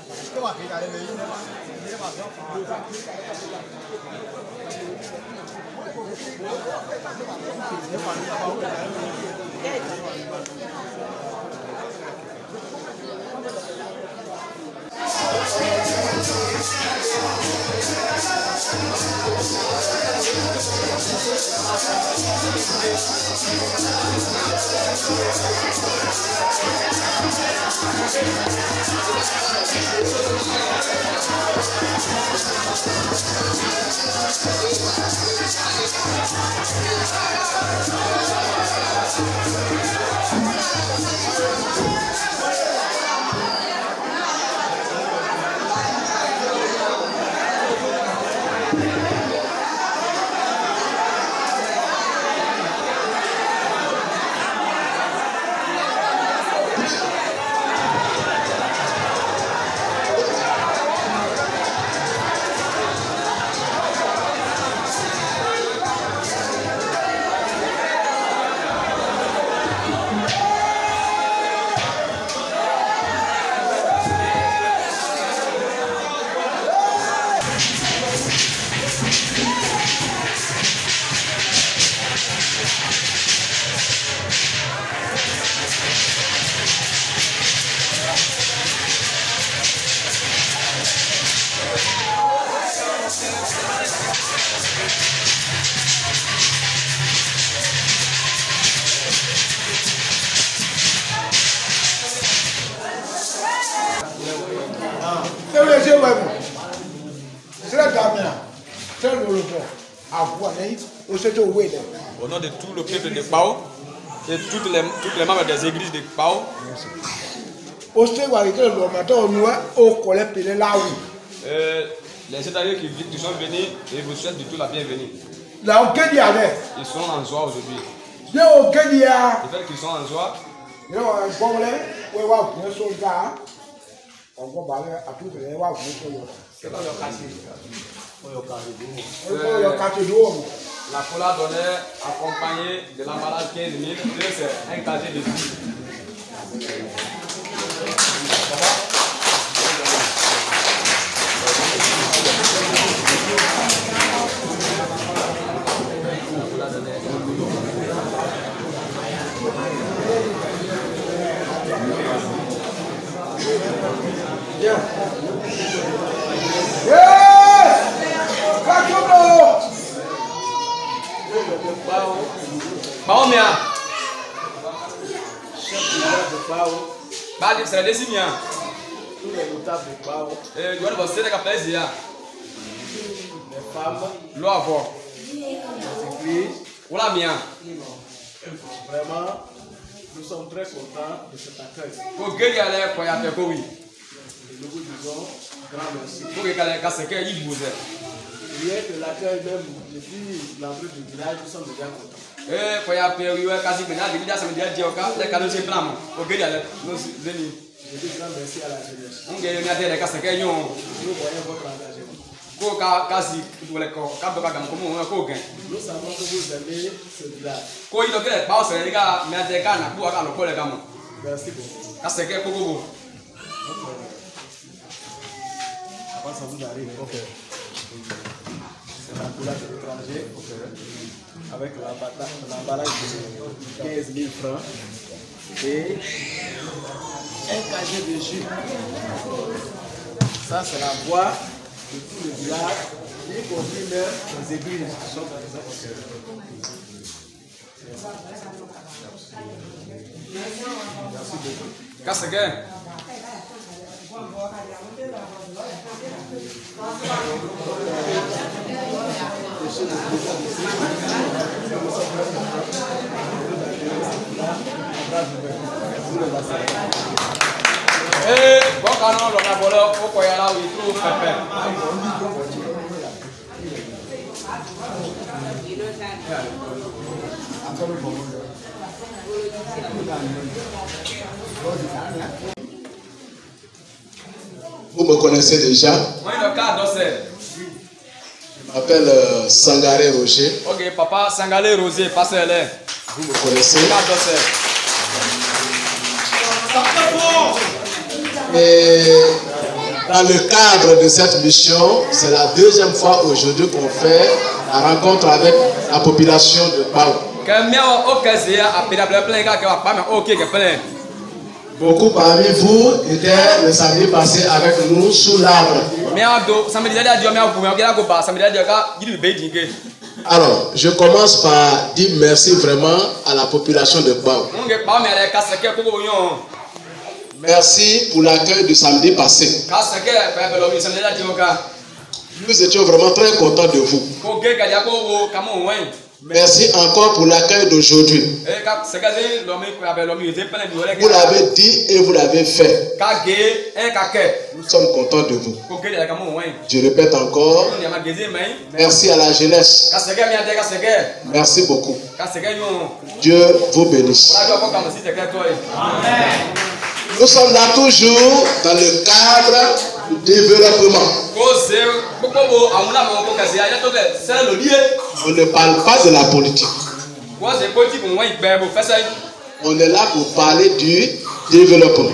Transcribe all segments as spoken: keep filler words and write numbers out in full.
Au nom de tout le peuple de Kpao et toutes les, toutes les membres des églises de Kpao, euh, les étrangers qui, qui sont venus et vous souhaitent du tout la bienvenue. Ils sont en joie aujourd'hui. Le fait qu'ils sont en joie, Euh, la Fola donnait accompagné de l'emballage quinze mille, c'est un casier de vie. Yeah. Yes! Pao mia. Bali c'est des simia. Tous les notables de Pao. Eh, tu vas bosser avec plaisir. Les femmes. L'oivre. Les églises. Oula mia. Vraiment, nous sommes très contents de cet accueil. Pour que y aller pour y aller pour oui. Et nous vous disons grand merci. Pour que y aller casser que y vous est. Rien que l'accueil même depuis l'entrée du village, nous sommes déjà contents. Eh, pour y aller oui, quasi maintenant, les villages sont déjà dit au cas, les canaux c'est plein. Pour que y aller, nous venons. Je dis grand merci à la jeunesse. On gagne bien des casser que y ont. Nous voyons votre engagement. Ko ka kasi wole ko ka do ka gam ko mo ko gen. Nous savons que vous aimez ce village. Ko yi do kele pa o se ni ka me ate ka na ku ka lo ko le ka mo. Merci beaucoup. Ka se ke ko ko. Avant ça vous arrive. OK. C'est la couleur de l'étranger. OK. Avec l'emballage de quinze mille francs et un casier de jus. Ça c'est la voie de tout le village, y compris même les églises qui sont dans les apôtres. Merci beaucoup. Qu'est-ce que Eh, bon quand on l'a volé, faut qu'on y aille là où il trouve pépé. Vous me connaissez déjà. Oui, le cas d'Ossé. Je m'appelle euh, Sangaré Roger. Ok, papa Sangaré Roger, passez là. Vous me connaissez. Le cas d'Ossé. Et Dans le cadre de cette mission, c'est la deuxième fois aujourd'hui qu'on fait la rencontre avec la population de Bao. Beaucoup parmi vous étaient le samedi passé avec nous sous l'arbre. Alors, je commence par dire merci vraiment à la population de Bao. Merci pour l'accueil du samedi passé. Nous étions vraiment très contents de vous. Merci encore pour l'accueil d'aujourd'hui. Vous l'avez dit et vous l'avez fait. Nous sommes contents de vous. Je répète encore. Merci à la jeunesse. Merci beaucoup. Dieu vous bénisse. Nous sommes là toujours dans le cadre du développement. On ne parle pas de la politique. On est là pour parler du développement.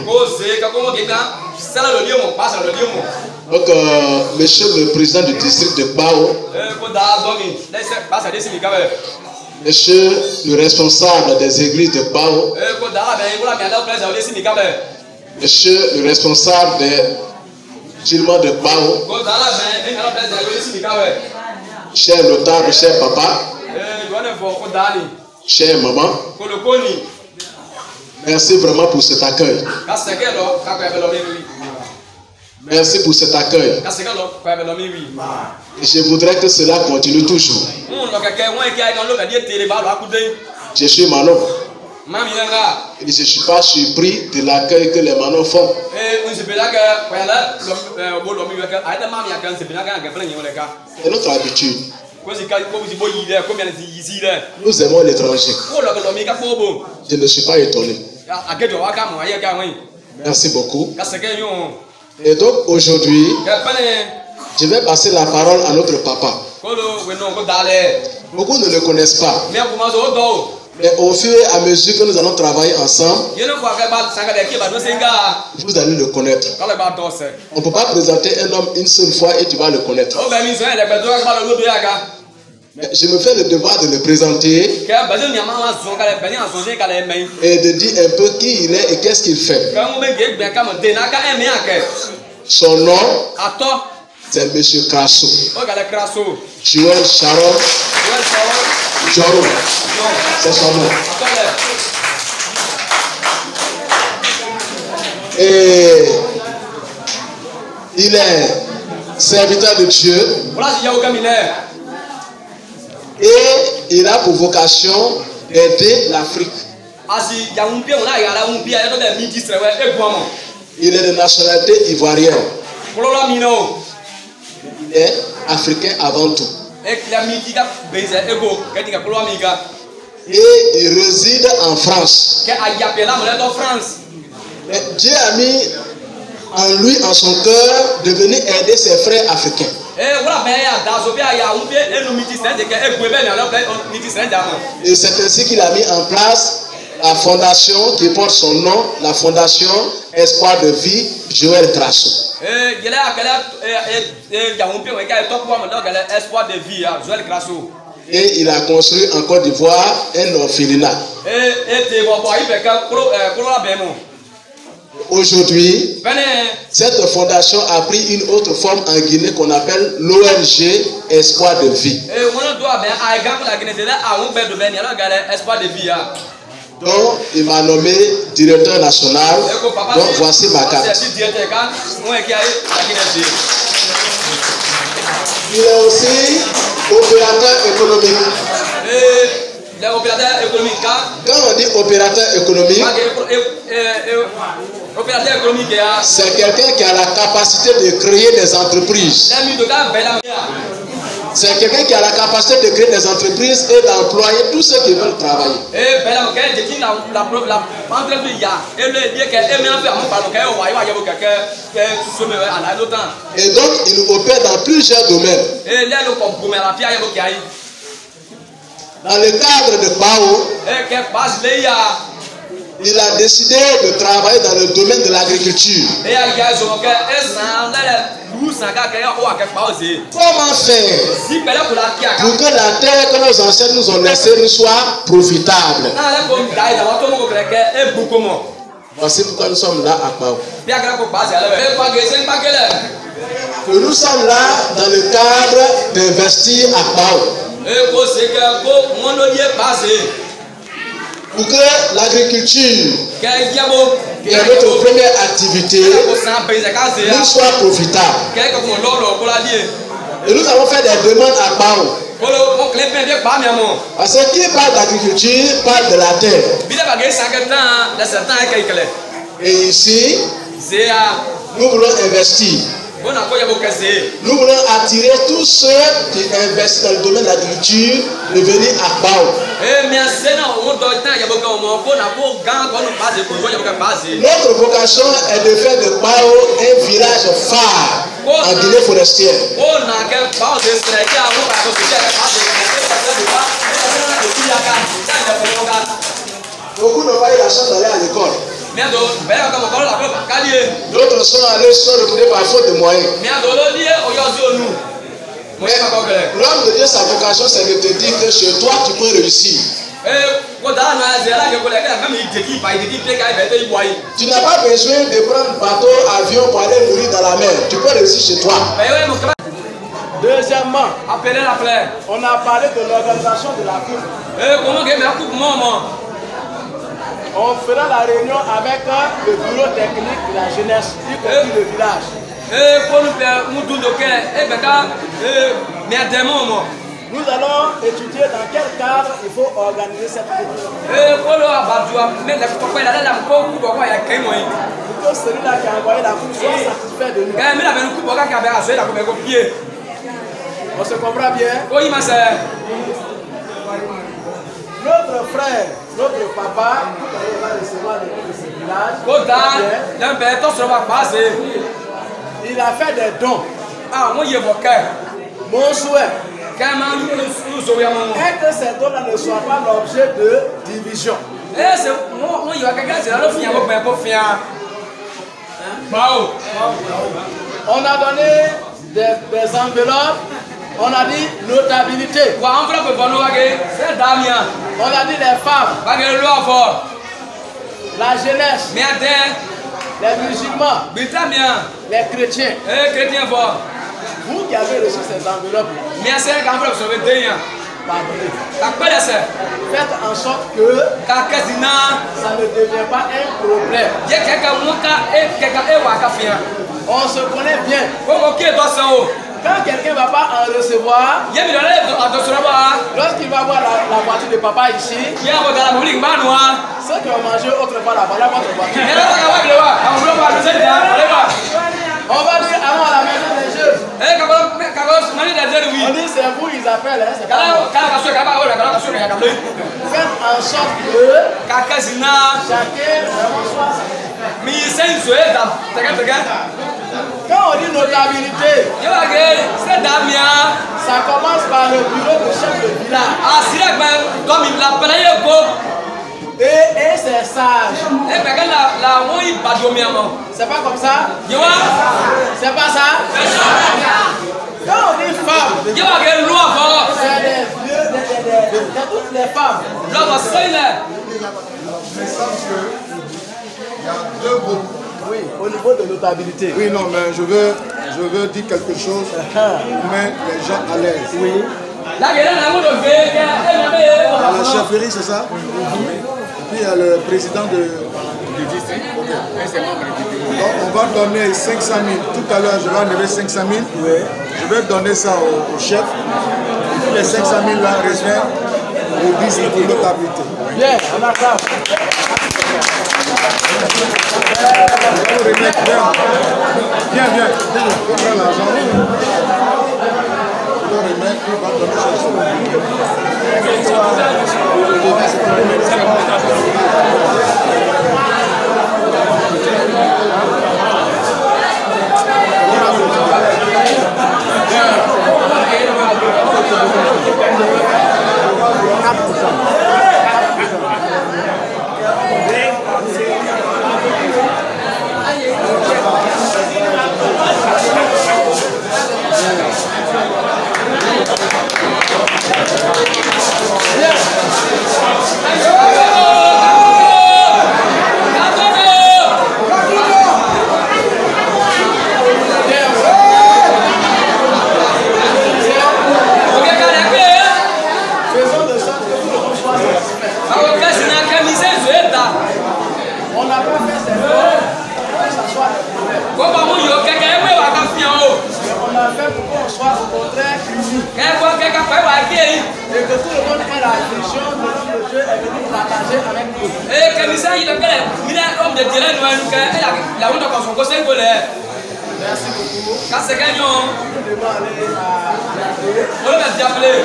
Donc, euh, monsieur le président du district de Bao, monsieur le responsable des églises de Bao, monsieur le responsable des musulmans de Bao, cher notable, cher papa, cher maman, merci vraiment pour cet accueil. Merci pour cet accueil. Et je voudrais que cela continue toujours. Je suis Manon. Et je ne suis pas surpris de l'accueil que les Manons font. C'est notre habitude. Nous aimons l'étranger. Je ne suis pas étonné. Merci beaucoup. Et donc aujourd'hui, je vais passer la parole à notre papa. Beaucoup ne le connaissent pas. Mais au fur et à mesure que nous allons travailler ensemble, vous allez le connaître. On ne peut pas présenter un homme une seule fois et tu vas le connaître. Mais je me fais le devoir de le présenter et de dire un peu qui il est et qu'est-ce qu'il fait. Son nom, c'est M. Krasso. Joël Sharon. Joro. C'est son nom. Et il est serviteur de Dieu. Et il a pour vocation d'aider l'Afrique. Il est de nationalité ivoirienne. Il est africain avant tout. Et il réside en France. Mais Dieu a mis en lui, en son cœur, de venir aider ses frères africains. Et c'est ainsi qu'il a mis en place la fondation qui porte son nom, la fondation Espoir de Vie, Joël Krasso. Et il a construit en Côte d'Ivoire un orphelinat. Aujourd'hui, cette fondation a pris une autre forme en Guinée qu'on appelle l'O N G Espoir de Vie. Donc, il m'a nommé directeur national. Donc, voici ma carte. Il est aussi opérateur économique. Quand on dit opérateur économique, c'est quelqu'un qui a la capacité de créer des entreprises. C'est quelqu'un qui a la capacité de créer des entreprises et d'employer tous ceux qui veulent travailler. Et donc, il opère dans plusieurs domaines. Dans le cadre de Bao, il a décidé de travailler dans le domaine de l'agriculture. Comment faire pour que la terre que nos ancêtres nous ont laissée nous soit profitable? Voici pourquoi nous sommes là à Pau. Nous sommes là dans le cadre d'investir à Pau. Pour que l'agriculture, qui est notre première activité, nous soit profitable. Et nous avons fait des demandes à Pau. Parce que qui parle d'agriculture parle de la terre. Et ici, nous voulons investir. Nous voulons attirer tous ceux qui investissent dans le domaine de l'agriculture de venir à Pau. Notre vocation est de faire de Pau un village phare en Guinée forestière. Beaucoup n'ont pas eu la chance d'aller à l'école. D'autres sont allés se retrouver par faute de moyens. L'homme de Dieu, sa vocation, c'est de te dire que chez toi, tu peux réussir. Tu n'as pas besoin de prendre bateau, avion pour aller mourir dans la mer. Tu peux réussir chez toi. Deuxièmement, on a parlé de l'organisation de la coupe. On fera la réunion avec le bureau technique de la jeunesse, y compris le village. Nous allons étudier dans quel cadre il faut organiser cette coupe. Pour que celui-là qui a envoyé la coupe soit satisfait de nous. On se comprend bien? Notre frère, notre papa, il va recevoir les gens de ce village. Il a fait des dons. Mon souhait est que ces dons-là ne soient pas l'objet de division. On a donné des, des enveloppes. On a dit notabilité. On a dit les femmes. La jeunesse. Les musulmans. Les chrétiens. Vous qui avez reçu ces enveloppes, faites en sorte que ça ne devient pas un problème. On se connaît bien. Quand quelqu'un ne va pas en recevoir, lorsqu'il va voir la, la voiture de papa ici, ceux qui ont mangé autrefois là-bas, là, votre voiture. On va dire allons à la maison des jeunes. On dit c'est vous, ils appellent. Hein, faites en sorte que chacun vraiment soit. Quand on dit notabilité, ça commence par le bureau de chef de village. Et, et c'est sage. C'est pas comme ça? C'est pas ça? Quand on dit femme, c'est des vieux, de toutes les femmes. Mais ça, il y a deux groupes. Oui, au niveau de notabilité. Oui, non, mais je veux, je veux dire quelque chose pour mettre les gens à l'aise. Oui. À la chefferie, c'est ça? Oui. Et puis il y a le président de, du district. Okay. Donc on va donner cinq cent mille. Tout à l'heure, je vais enlever cinq cent mille. Oui. Je vais donner ça au, au chef. Et tous les cinq cent mille là reviennent au district de notabilité. Bien, on acclame. Viens, viens. Je prends l'argent. Je le remets, il va donner tout le monde est la vision de l'homme de Dieu est venu partager avec nous. Et que nous sommes homme de Dieu, nous avons la honte de son conseil pour les. Merci beaucoup. Quand c'est gagnant, Nous devons aller à l'appeler. on va t'appeler.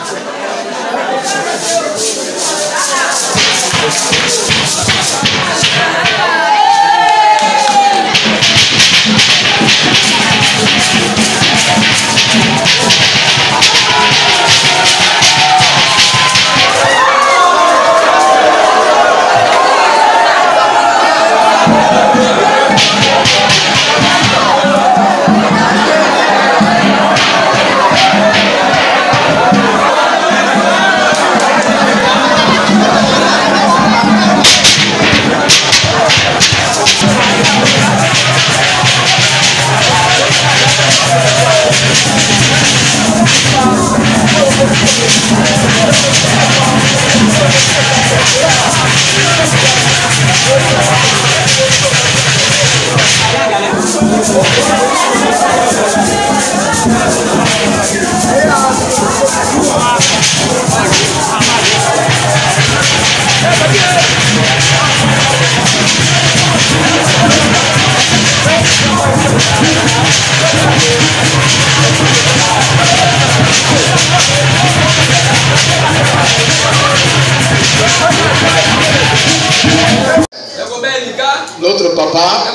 Notre papa,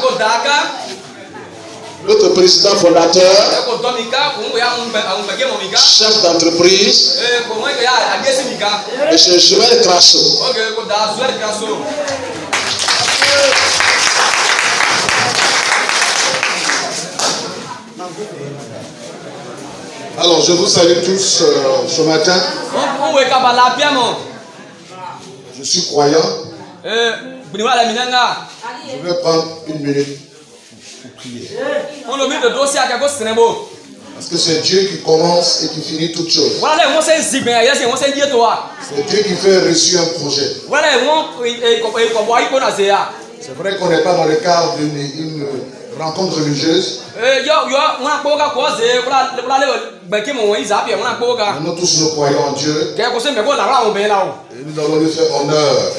notre président fondateur, chef d'entreprise, M. Joël Crasso. Alors, je vous salue tous euh, ce matin. Je suis croyant. Je vais prendre une minute pour prier. Parce que c'est Dieu qui commence et qui finit toutes choses. C'est Dieu qui fait réussir un projet. C'est vrai qu'on n'est pas dans le cadre d'une rencontre religieuse. Nous tous nous croyons en Dieu. Et nous allons lui faire honneur.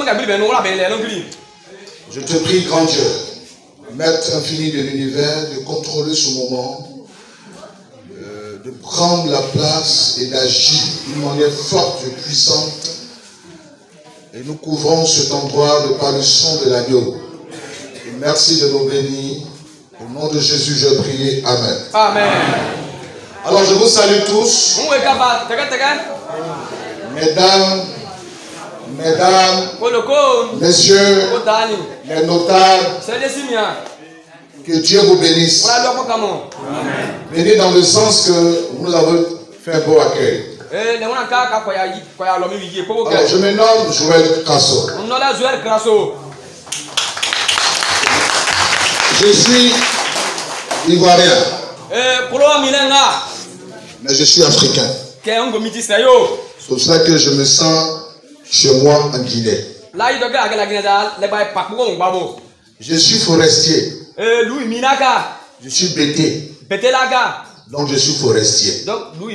Je te prie, grand Dieu, Maître infini de l'univers, de contrôler ce moment, euh, de prendre la place et d'agir d'une manière forte et puissante. Et nous couvrons cet endroit de par le son de l'agneau. Et merci de nous bénir. Au nom de Jésus, je prie. Amen. Amen. Alors, je vous salue tous. Mesdames, Mesdames, Messieurs, les notables, que Dieu vous bénisse. Bénis dans le sens que vous avez fait un beau accueil. Alors, je me nomme Joël Crasso. Je suis ivoirien, mais je suis africain. C'est pour ça que je me sens chez moi en Guinée. Je suis forestier. Je suis bété. Donc je suis forestier.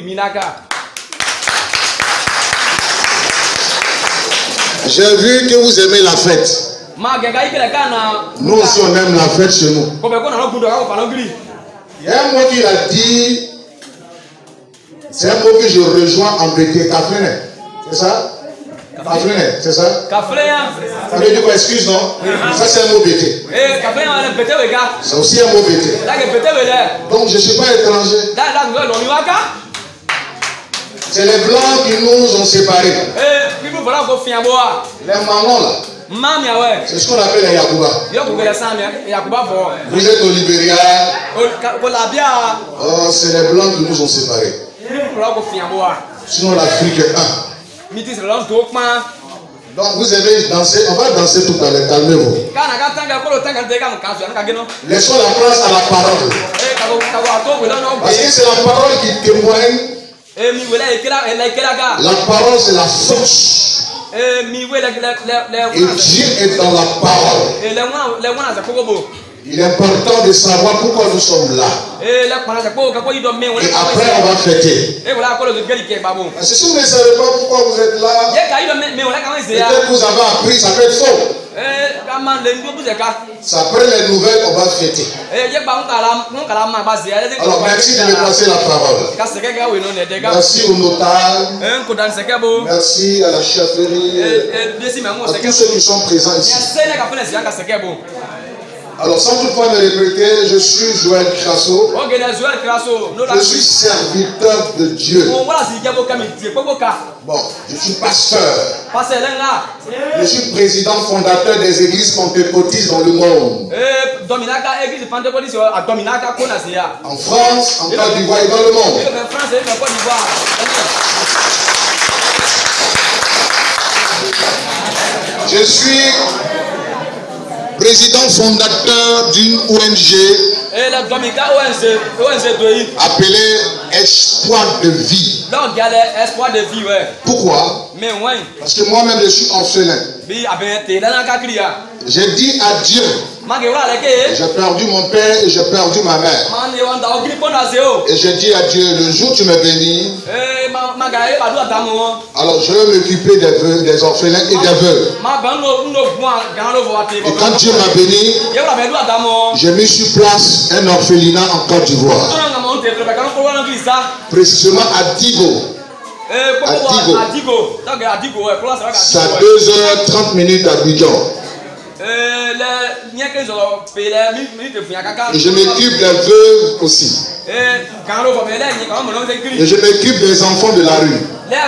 J'ai vu que vous aimez la fête. Nous aussi on aime la fête chez nous. Il y a un mot qu'il a dit. C'est un mot que je rejoins en bété. Kaflene. C'est ça? Kaflene, c'est ça? Ça veut dire quoi? Excuse, non? Ça c'est un mot bété. C'est aussi un mot bété. Donc je ne suis pas étranger. C'est les blancs qui nous ont séparés. Les mamans là. C'est ce qu'on appelle les Yacouba. Vous êtes au Libéria. Oh, c'est les blancs qui nous ont séparés. Sinon l'Afrique est un. Donc vous avez dansé, on va danser tout à l'heure, calmez-vous. Laissons la place à la parole. Parce que c'est la parole qui témoigne. La parole c'est la force. Et Dieu est dans la parole. Il est important de savoir pourquoi nous sommes là. Et après, on va fêter. Parce que si vous ne savez pas pourquoi vous êtes là, peut-être que vous avez appris, ça peut être faux. Ça après les nouvelles, on va fêter. Alors merci de me passer la parole. Merci au notable. Merci à la chefferie. À tous ceux qui sont présents ici. Alors sans toutefois me répéter, je suis Joël Crasso. Je suis serviteur de Dieu. Bon, je suis pasteur. Je suis président fondateur des églises pentecôtistes dans le monde. En France, en Côte d'Ivoire et dans le monde. Je suis président fondateur d'une O N G appelée Espoir de vie. Pourquoi? Parce que moi-même je suis orphelin. J'ai dit à Dieu, j'ai perdu mon père et j'ai perdu ma mère. Et j'ai dit à Dieu, le jour où tu me bénis, alors je vais m'occuper des, des orphelins et des veuves. Et quand Dieu m'a béni, j'ai mis sur place un orphelinat en Côte d'Ivoire. Précisément à Digo. À Digo. C'est à deux heures trente minutes à Abidjan. Et je m'occupe des veuves aussi. Et je m'occupe des enfants de la rue.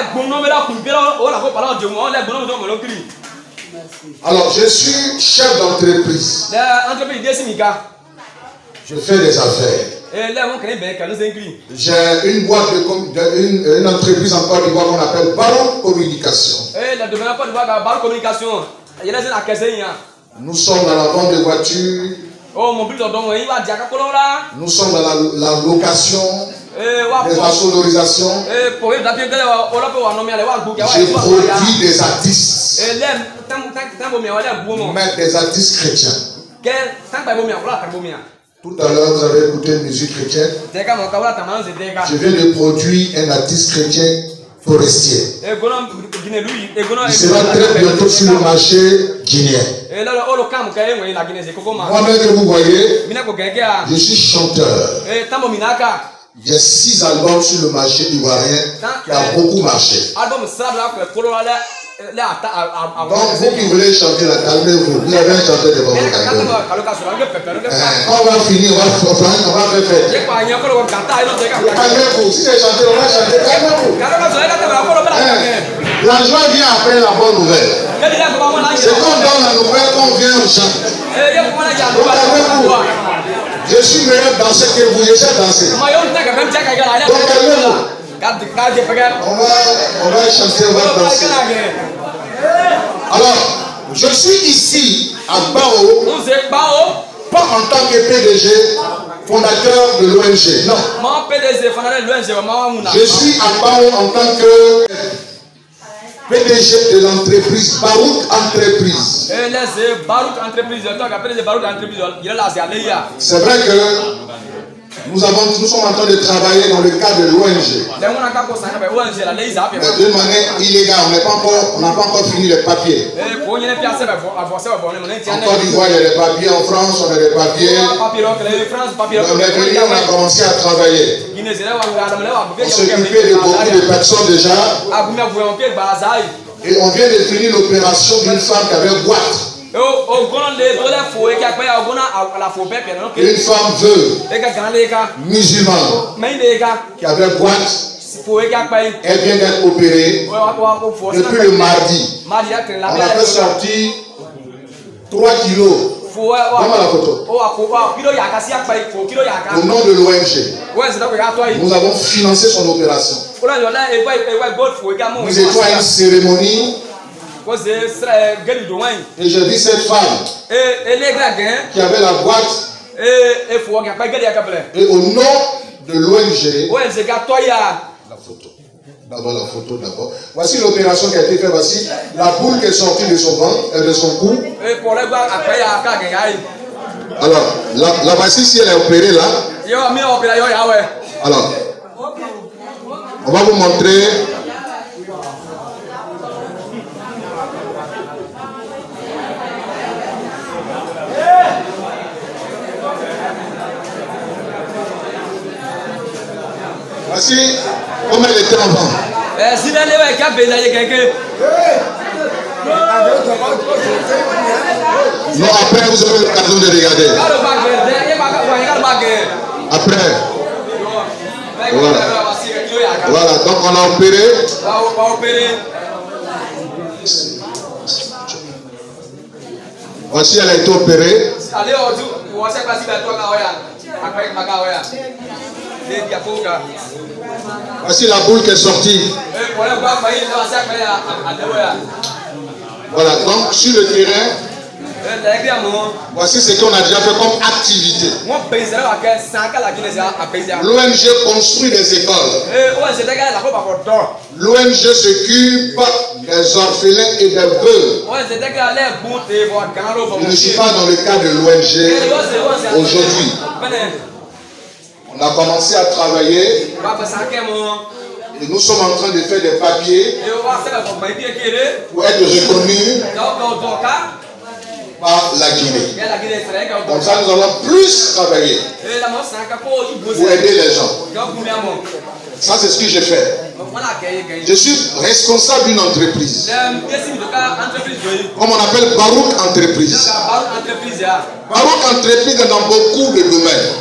Alors je suis chef d'entreprise. Je fais des affaires. J'ai une boîte de, de une, une entreprise en Côte d'Ivoire qu'on appelle Baron Communication. Nous sommes dans la vente de voitures. Nous sommes dans la, la location, des assonorisations. J'ai produit des artistes. Mais des artistes chrétiens. Tout à l'heure, vous avez écouté une musique chrétienne. Je viens de produire un artiste chrétien forestier. Il sera très bientôt sur le marché guinéen. Moi-même que vous voyez, je suis chanteur. J'ai six albums sur le marché ivoirien qui a beaucoup marché. Donc vous qui voulez chanter, calmez-vous. Vous avez un chanteur devant vous. Quand on va finir, on va, on va faire fête. Calmez-vous. Si c'est chanter, on va chanter. Calmez-vous. La joie vient après la bonne nouvelle. C'est comme dans la nouvelle qu'on vient au chant. Donc calmez-vous. Je suis meilleur danseur que vous. Je sais danser. Donc calmez-vous. On va, on va chanter, on va danser. Alors, je suis ici à Bao, pas en tant que P D G, fondateur de l'O N G. Non. Je suis à Bao en tant que P D G de l'entreprise Barouk Entreprise. C'est vrai que Nous, avons, nous sommes en train de travailler dans le cadre de l'O N G. Mais d'une manière illégale, on n'a pas, pas encore fini les papiers. En Côte d'Ivoire, il y a des papiers. En France, on a des papiers. On est venu, on a commencé à travailler. On s'occupait de beaucoup de personnes déjà. Et on vient de finir l'opération d'une femme qui avait boîte. Une femme veuve, musulmane, qui avait boîte, elle vient d'être opérée depuis le mardi. On a fait sortir trois kilos. Comment la photo? Au nom de l'O N G, nous avons financé son opération. Nous étions à une cérémonie. Et j'ai vu cette femme qui avait la boîte. Et au nom de l'O N G, la photo. D'abord la photo d'abord. Voici l'opération qui a été faite. Voici la boule qui est sortie de son ventre et de son cou. Alors, la, la voici si elle est opérée là. Alors, on va vous montrer. Voici comment elle était avant. Non, après vous avez l'occasion de regarder. Après. Voilà. Voilà, donc on a opéré. Voici, elle a été opérée. Voici la boule qui est sortie. Voilà, donc sur le terrain, voici ce qu'on a déjà fait comme activité. L'O N G construit des écoles. L'O N G s'occupe des orphelins et des veuves. Je ne suis pas dans le cas de l'O N G aujourd'hui. On a commencé à travailler. Et nous sommes en train de faire des papiers pour être reconnus par la Guinée. Comme ça, nous allons plus travailler pour aider les gens. Ça, c'est ce que j'ai fait. Je suis responsable d'une entreprise. Comme on appelle Barouk Entreprise. Barouk Entreprise est dans beaucoup de domaines.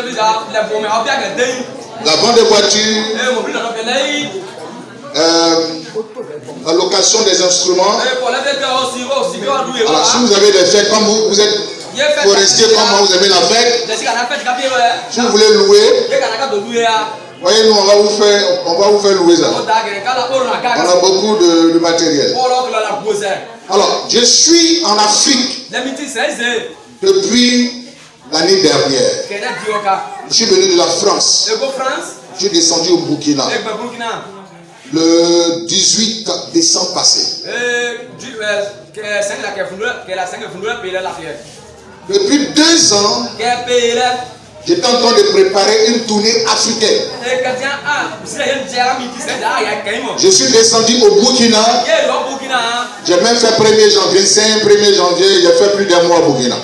La vente de voitures, euh, la location des instruments. Alors, si vous avez des fêtes, comme vous, vous êtes forestier, comme moi, vous aimez la fête, si vous voulez louer, voyez, nous, on va vous faire, on va vous faire louer ça. On a beaucoup de, de matériel. Alors, je suis en Afrique depuis l'année dernière. Je suis venu de la France. Je suis descendu au Burkina le dix-huit décembre passé. Depuis deux ans, j'étais en train de préparer une tournée africaine. Je suis descendu au Burkina. J'ai même fait premier janvier, cinq premier janvier, j'ai fait plus d'un mois au Burkina.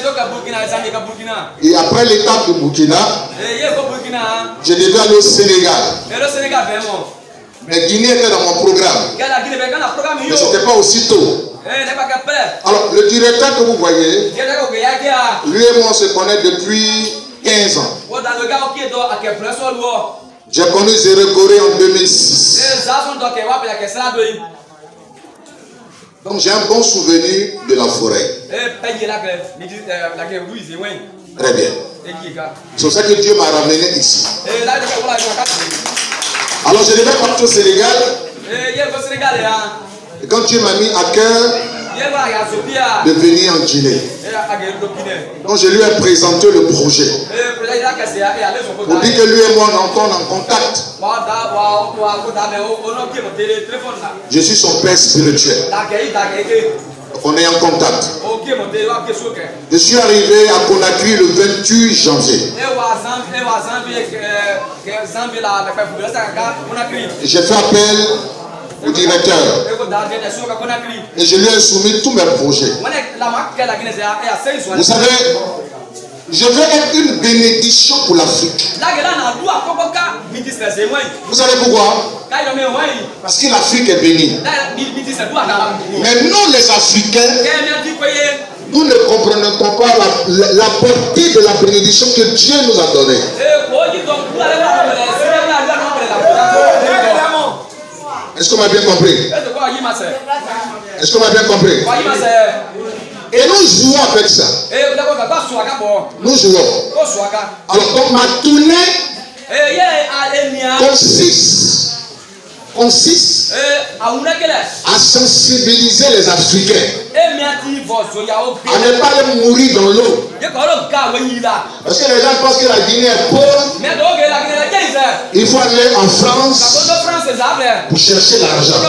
Et après l'étape du Burkina, je devais aller au Sénégal. Mais Guinée était dans mon programme. Mais ce n'était pas aussitôt. Alors, le directeur que vous voyez, lui et moi, on se connaît depuis quinze ans. J'ai connu Zérékoré en deux mille six. Donc j'ai un bon souvenir de la forêt. Très bien. C'est pour ça que Dieu m'a ramené ici. Alors je devais partir au Sénégal. Et quand Dieu m'a mis à cœur de venir en Guinée, donc je lui ai présenté le projet. Pour dire que lui et moi on est en contact. Je suis son père spirituel. On est en contact. Je suis arrivé à Conakry le vingt-huit janvier. J'ai fait appel au directeur et je lui ai soumis tous mes projets. Vous savez, je veux être une bénédiction pour l'Afrique. Vous savez pourquoi? Parce que l'Afrique est bénie. Mais nous les Africains, nous ne comprenons pas la, la, la portée de la bénédiction que Dieu nous a donnée. Est-ce qu'on m'a bien compris? Est-ce qu'on m'a bien compris? Et nous jouons avec ça. Nous jouons. Alors donc ma tournée consiste consiste à sensibiliser les Africains à ne pas les mourir dans l'eau. Parce que les gens pensent que la Guinée est pauvre. Il faut aller en France pour chercher l'argent.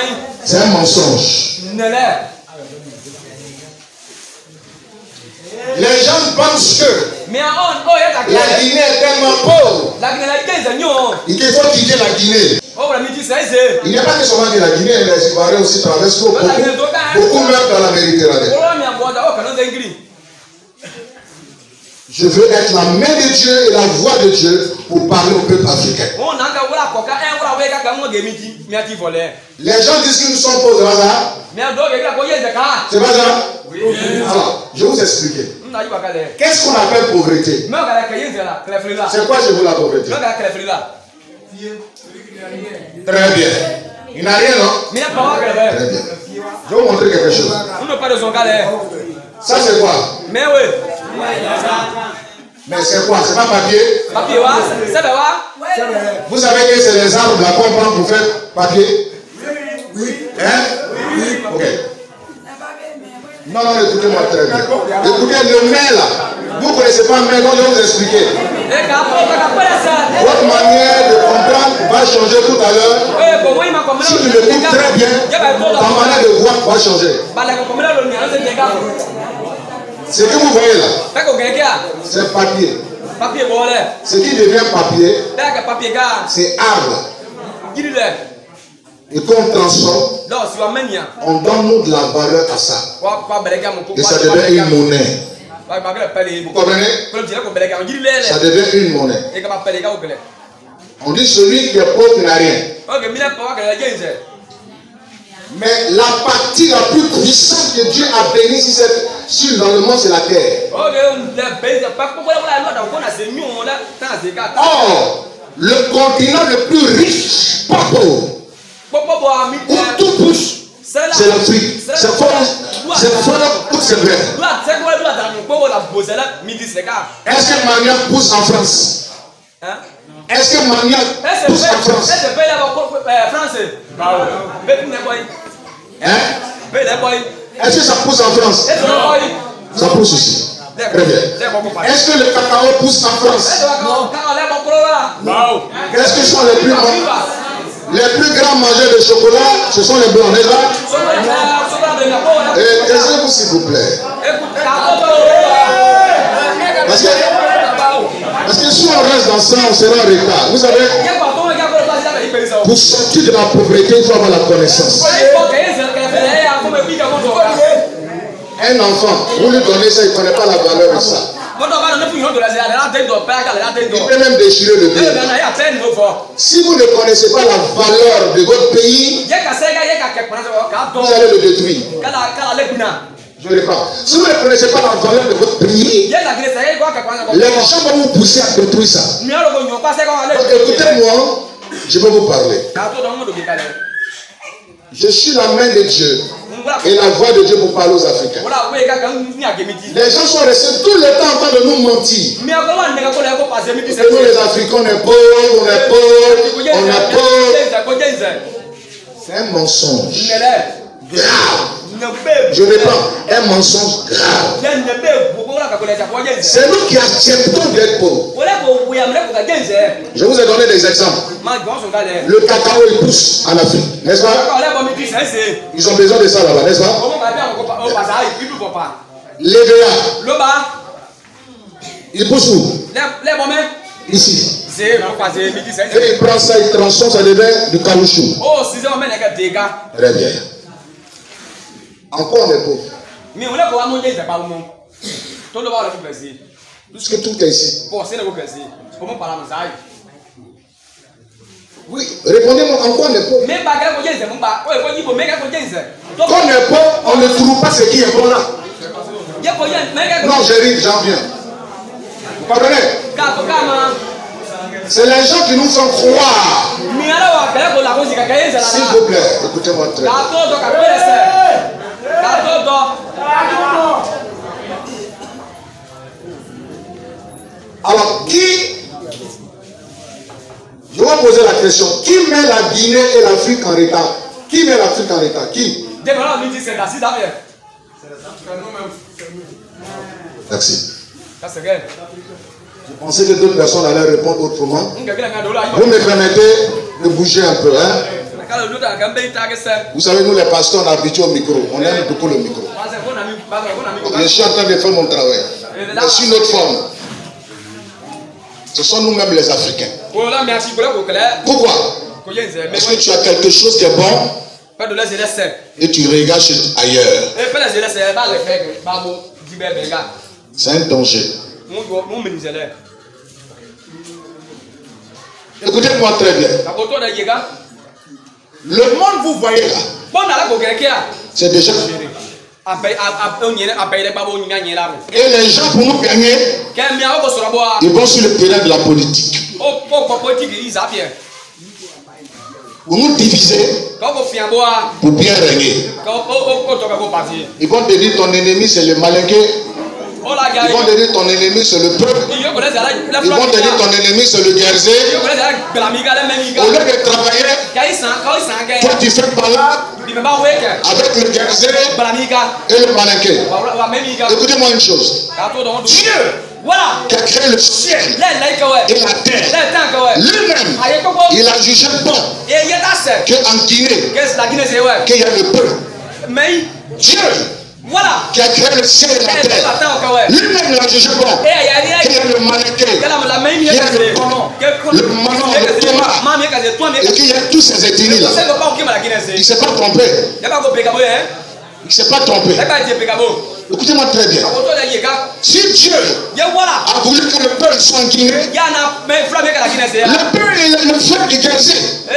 C'est un mensonge. Les gens pensent que la Guinée est tellement pauvre. Il faut quitter la Guinée. Il n'y a pas que seulement que la Guinée, les Ivoiriens aussi traversent beaucoup. Beaucoup meurent dans la Méditerranée. Je veux être la main de Dieu et la voix de Dieu pour parler au peuple africain. Les gens disent que nous sommes pauvres, c'est pas ça? C'est pas ça? Alors, je vais vous expliquer. Qu'est-ce qu'on appelle pauvreté? C'est quoi chez vous la pauvreté? Très bien. Il n'a rien, non? Très bien. Je vais vous montrer quelque chose. Ça, c'est quoi? Mais oui. Mais c'est quoi? C'est pas papier? Papier, c'est vrai. Vous savez que c'est les arbres là qu'on prend pour faire papier? Oui. Hein? Oui. Ok. Non, non, écoutez-moi très bien. Écoutez, le mail là. Vous ne connaissez pas le mail, donc je vais vous expliquer. Votre manière de comprendre va changer tout à l'heure. Si tu l'écoutes très bien, ta manière de voir va changer. Ce que vous voyez là, c'est papier. Ce qui devient papier, c'est arbre. Et qu'on transforme, on donne nous de la valeur à ça. Et ça devient une monnaie. Vous comprenez? Ça devient une monnaie. On dit celui qui est pauvre n'a rien. Mais la partie la plus puissante que Dieu a bénie sur, sur dans le monde, c'est la terre. Or, le continent le plus riche, pas pauvre, où tout pousse, c'est l'Afrique. C'est fort, c'est fort ou c'est vrai? Est-ce que Maniac pousse en France? Est-ce que Maniac pousse en France? Hein? Est-ce que ça pousse en France? Ça pousse ici. Très bien. Est-ce que le cacao pousse en France? Qu'est-ce que sont les plus les plus grands mangeurs de chocolat? Ce sont les blancs, n'est-ce pas? Et taisez-vous s'il vous plaît. Parce que, parce que si on reste dans ça, on sera en retard. Vous savez, pour sortir de la pauvreté, il faut avoir la connaissance. Un enfant, vous lui donnez ça, il ne connaît pas la valeur de ça. Il peut même déchirer le bien. Si vous ne connaissez pas la valeur de votre pays, vous allez le détruire. Je reprends. Si vous ne connaissez pas la valeur de votre pays, les gens vont vous pousser à détruire ça. Donc écoutez-moi, je vais vous parler. Je suis la main de Dieu et la voix de Dieu pour parler aux Africains. Les gens sont restés tout le temps en train de nous mentir. Que nous les Africains, on est pauvres, on est pauvres, on est pauvres. C'est un mensonge grave. Je réponds, un mensonge grave. C'est nous qui acceptons d'être pauvres. Je vous ai donné des exemples. Le cacao, il pousse en Afrique, n'est-ce pas? Ils ont besoin de ça là-bas, n'est-ce pas? L'E V A, il pousse où? Ici. Et il prend ça, il transforme, ça devient du caoutchouc. Très bien. Encore on est pauvre. Puisque tout est ici. Oui, répondez-moi, en quoi on est pauvre? Quand on est pauvre, on ne trouve pas ce qui est bon là. Non, je ris, j'en viens. Vous comprenez? C'est les gens qui nous font croire. S'il vous plaît, écoutez-moi très bien. Alors, qui, je vais poser la question, qui met la Guinée et l'Afrique en retard? Qui met l'Afrique en retard? Qui? Merci. Je pensais que d'autres personnes allaient répondre autrement. Vous me permettez de bouger un peu, hein? Vous savez, nous les pasteurs, on est habitués au micro. On aime beaucoup le micro. Je suis en train de faire mon travail. mais sous une autre forme. Ce sont nous-mêmes les Africains. Pourquoi? Parce que tu as quelque chose qui est bon et tu regardes ailleurs. C'est un danger. Écoutez-moi très bien. Le monde vous voyez là, c'est déjà géré. Et les gens pour nous gagner, ils vont sur le terrain de la politique. Pour nous diviser, pour bien régner. Ils vont te dire ton ennemi c'est le malinqué. Ils vont te dire ton ennemi c'est le peuple. Ils vont te dire ton ennemi c'est le guerrier. Au lieu de travailler, toi tu fais par là avec le guerrier et le malinqué. Écoutez-moi une chose. Dieu qui a créé le ciel et la terre, lui-même, il a jugé bon qu'en Guinée, qu'il y a le peuple. Dieu qui a créé le ciel et la terre, lui-même il a jugé bon qu'il y a le malinqué, qu'il y a le comment, le manon, le Thomas, et qu'il y a tous ces ethnies là. Il ne s'est pas trompé. Il ne s'est pas trompé. Écoutez-moi très bien. Si Dieu a voulu que le peuple soit en Guinée, le peuple est le frère du Guerrier.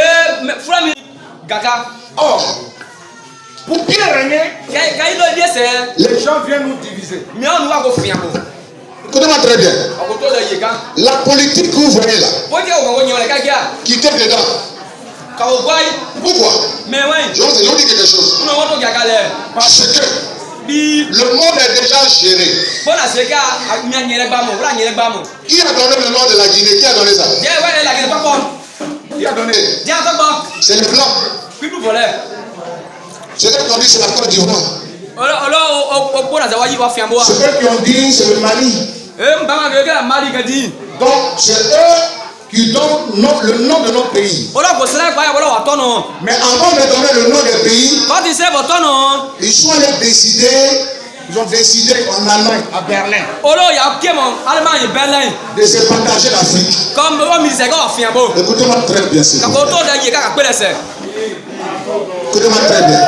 Or, pour bien régner, les gens viennent nous diviser. Écoutez-moi très bien. La politique que vous voyez là, quittez dedans. Pourquoi? Je vous ai dit quelque chose. Parce que le monde est déjà géré. Qui a donné le nom de la Guinée? Qui a donné ça? Qui a donné? C'est les Blancs. C'est eux qui ont dit c'est la Côte d'Ivoire. C'est eux qui ont dit c'est le Mali. Donc c'est eux qui donnent le nom de notre pays. Mais avant de donner le nom des pays, ils sont allés décider, ils ont décidé en Allemagne, à Berlin, de se partager l'Afrique. Écoutez-moi très bien, c'est Écoutez-moi très bien.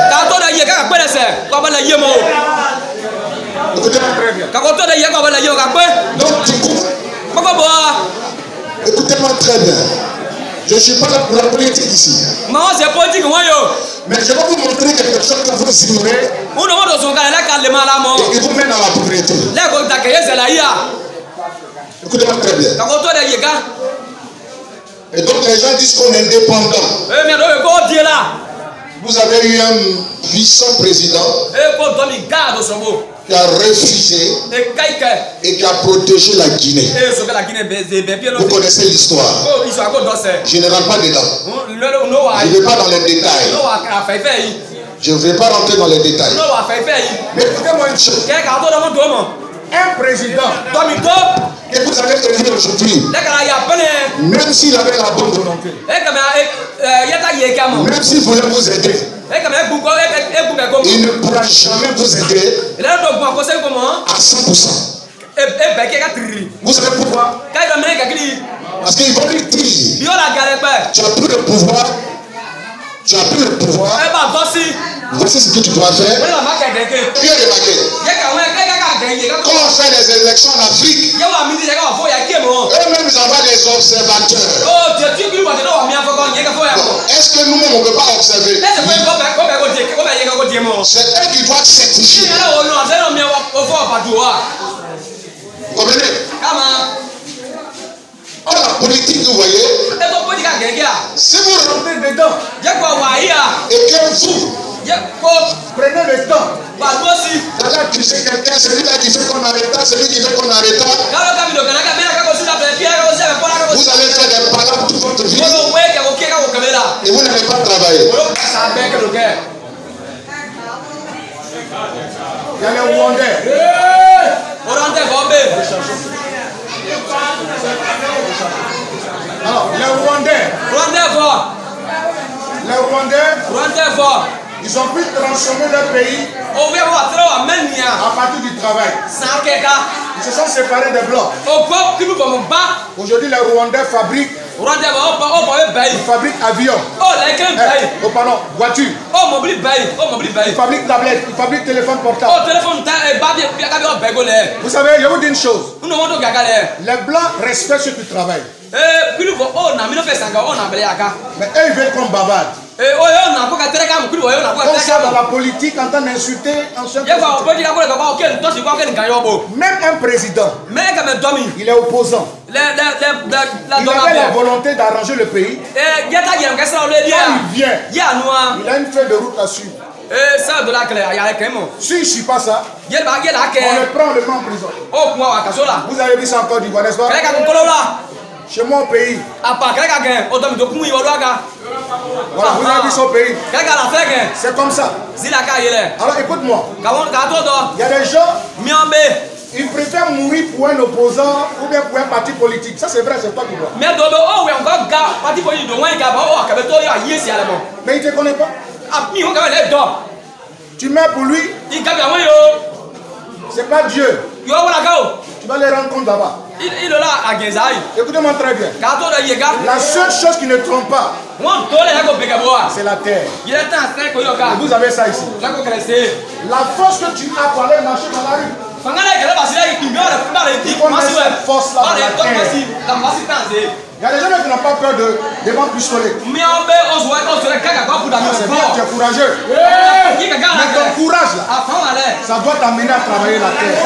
Écoutez-moi très bien. Donc du coup, écoutez-moi très bien. Je ne suis pas là pour la politique ici. Mais je vais vous montrer quelque chose que vous ignorez. Et qui vous mène à la pauvreté. Écoutez-moi très bien. Et donc les gens disent qu'on est indépendant. Vous avez eu un puissant président qui a refusé et qui a protégé la Guinée. Vous connaissez l'histoire. Je ne rentre pas dedans. Je ne vais pas dans les détails. Je ne vais pas rentrer dans les détails. Mais écoutez-moi une chose. Un président que vous allez élire aujourd'hui, même s'il avait la bonne volonté, même s'il voulait vous aider, il ne pourra jamais vous aider à cent pour cent. Vous savez pourquoi? Parce qu'ils vont lui dire, tu as plus le pouvoir, tu as plus le pouvoir, voici ce que tu dois faire. Bien remarqué. Quand on fait les élections en Afrique, eux-mêmes ils envoient des observateurs. Est-ce que nous-mêmes on ne peut pas observer? C'est eux qui doivent certifier. Vous comprenez? Or la politique, vous voyez, si vous rentrez dedans et que vous prenez le temps d'accuser quelqu'un, celui-là qui fait qu'on arrêta, celui qui fait qu'on arrêta, vous allez faire des palabres toute votre vie et vous n'allez pas travailler. Il y a les Rwandais. Alors, les Rwandais. Les Rwandais. Ils ont pu transformer leur pays à partir du travail. Ils se sont séparés des blocs. Aujourd'hui, les Rwandais fabriquent. Ils fabriquent avions. Eh, oh pardon, voitures. Ils fabriquent tablettes. Ils fabriquent téléphone portable. Vous savez, je vous dis une chose. Les blancs respectent ceux qui travaillent. Mais eux, ils veulent qu'on bavarde. Comme ça, dans la politique, en train d'insulter, même un président, il est opposant. Il avait la volonté d'arranger le pays. Quand il vient, il a une feuille de route à suivre. Si je ne suis pas ça, on le prend, on le met en prison. Vous avez vu ça en Côte d'Ivoire, n'est-ce pas? Chez moi au pays. Voilà, vous avez vu son pays. C'est comme ça. Alors écoute-moi. Il y a des gens, ils préfèrent mourir pour un opposant ou bien pour un parti politique. Ça c'est vrai, c'est toi qui vois. Mais il ne te connaît pas. Tu meurs pour lui. C'est pas Dieu. Tu vas les rendre compte là-bas. Écoutez-moi très bien. La seule chose qui ne trompe pas, c'est la terre. Et vous avez ça ici. La force que tu as pour aller marcher dans la rue, il faut mettre cette force-là dans la terre. Il y a des gens qui n'ont pas peur de devant pistolet. C'est bien, tu es courageux. Mais ton courage là, ça doit t'amener à travailler la terre.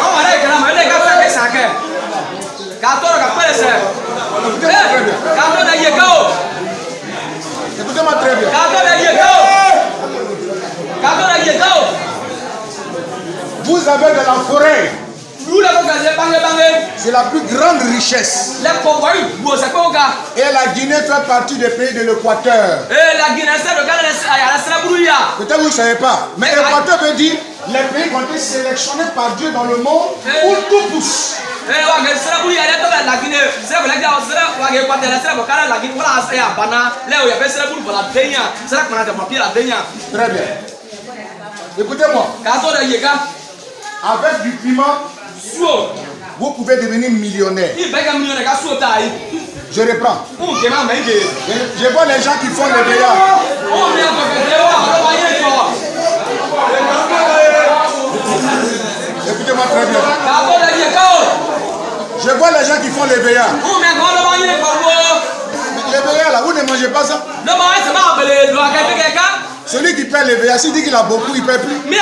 Écoutez-moi très bien. Vous avez de la forêt. C'est la plus grande richesse. Et la Guinée fait partie des pays de l'Équateur. Peut-être vous ne savez pas. Mais l'Équateur veut dire les pays qui ont été sélectionnés par Dieu dans le monde où tout pousse. Très bien. Écoutez-moi. Avec du piment, vous pouvez devenir millionnaire. Je reprends. Je, je vois les gens qui font les veillards. Écoutez-moi très bien. Je vois les gens qui font les veillards. Les veillards là, vous ne mangez pas ça? Celui qui paie les veillards, s'il dit qu'il a beaucoup, il ne paie plus. Mais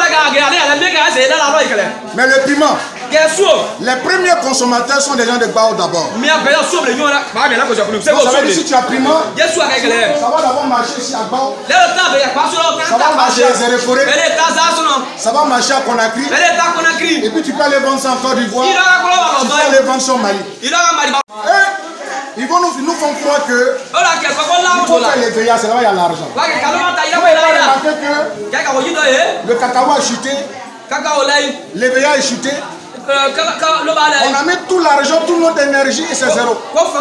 le piment, les premiers consommateurs sont des gens de Bao d'abord. Vous savez, si tu as piment, ça va d'abord marcher ici à Bao. Ça va marcher à Zéréforé. Ça va marcher à Conakry. Et puis tu peux aller vendre ça en Côte d'Ivoire. Tu peux aller vendre ça au Mali. Ils vont nous, nous font croire que il faut faire les veillards, c'est là où il y a l'argent. Vous n'avez pas remarqué que le cacao a chuté, les veillards est chuté. On a mis tout l'argent, toute notre énergie et c'est zéro.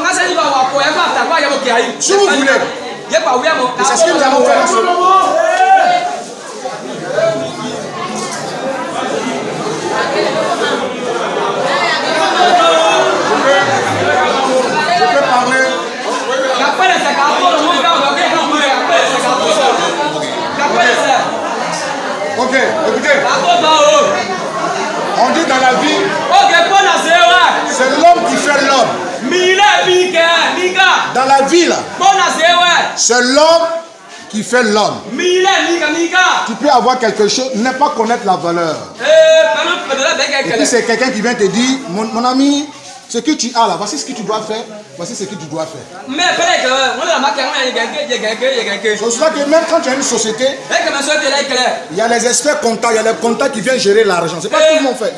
Si vous voulez, et c'est ce que nous allons faire. Je peux parler. Ok, écoutez. On dit dans la vie, c'est l'homme qui fait l'homme. Dans la vie là, c'est l'homme qui fait l'homme. Tu peux avoir quelque chose, ne pas connaître la valeur. Et puis c'est quelqu'un qui vient te dire, mon, mon ami, ce que tu as là, voici ce que tu dois faire, voici ce que tu dois faire. C'est pour cela que même quand tu as une société, il y a les experts comptables, il y a les comptables qui viennent gérer l'argent. C'est pas tout le monde fait.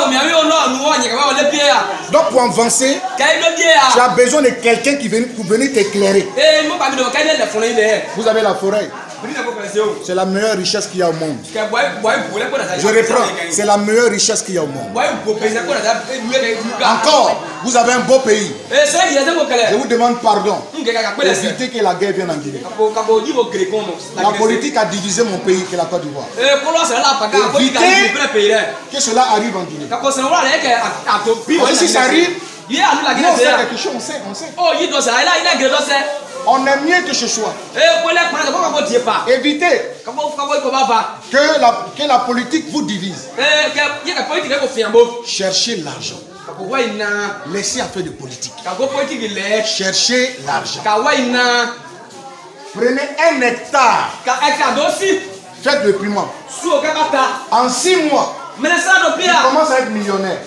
Donc pour avancer, tu as besoin de quelqu'un qui vient pour venir t'éclairer. Vous avez la forêt. C'est la meilleure richesse qu'il y a au monde. Je reprends. C'est la meilleure richesse qu'il y a au monde. Encore, vous avez un beau pays. Je vous demande pardon. Évitez que la guerre vienne en Guinée. La politique a divisé mon pays, que la Côte d'Ivoire. Évitez que cela arrive en Guinée. Parce que si ça arrive, non, on sait quelque chose, on sait, on sait. On aime mieux que ce soit. Évitez que la, que la politique vous divise. Cherchez l'argent. Laissez affaire de politique. Cherchez l'argent. Prenez un hectare. Faites le piment. En six mois, tu commences à être millionnaire.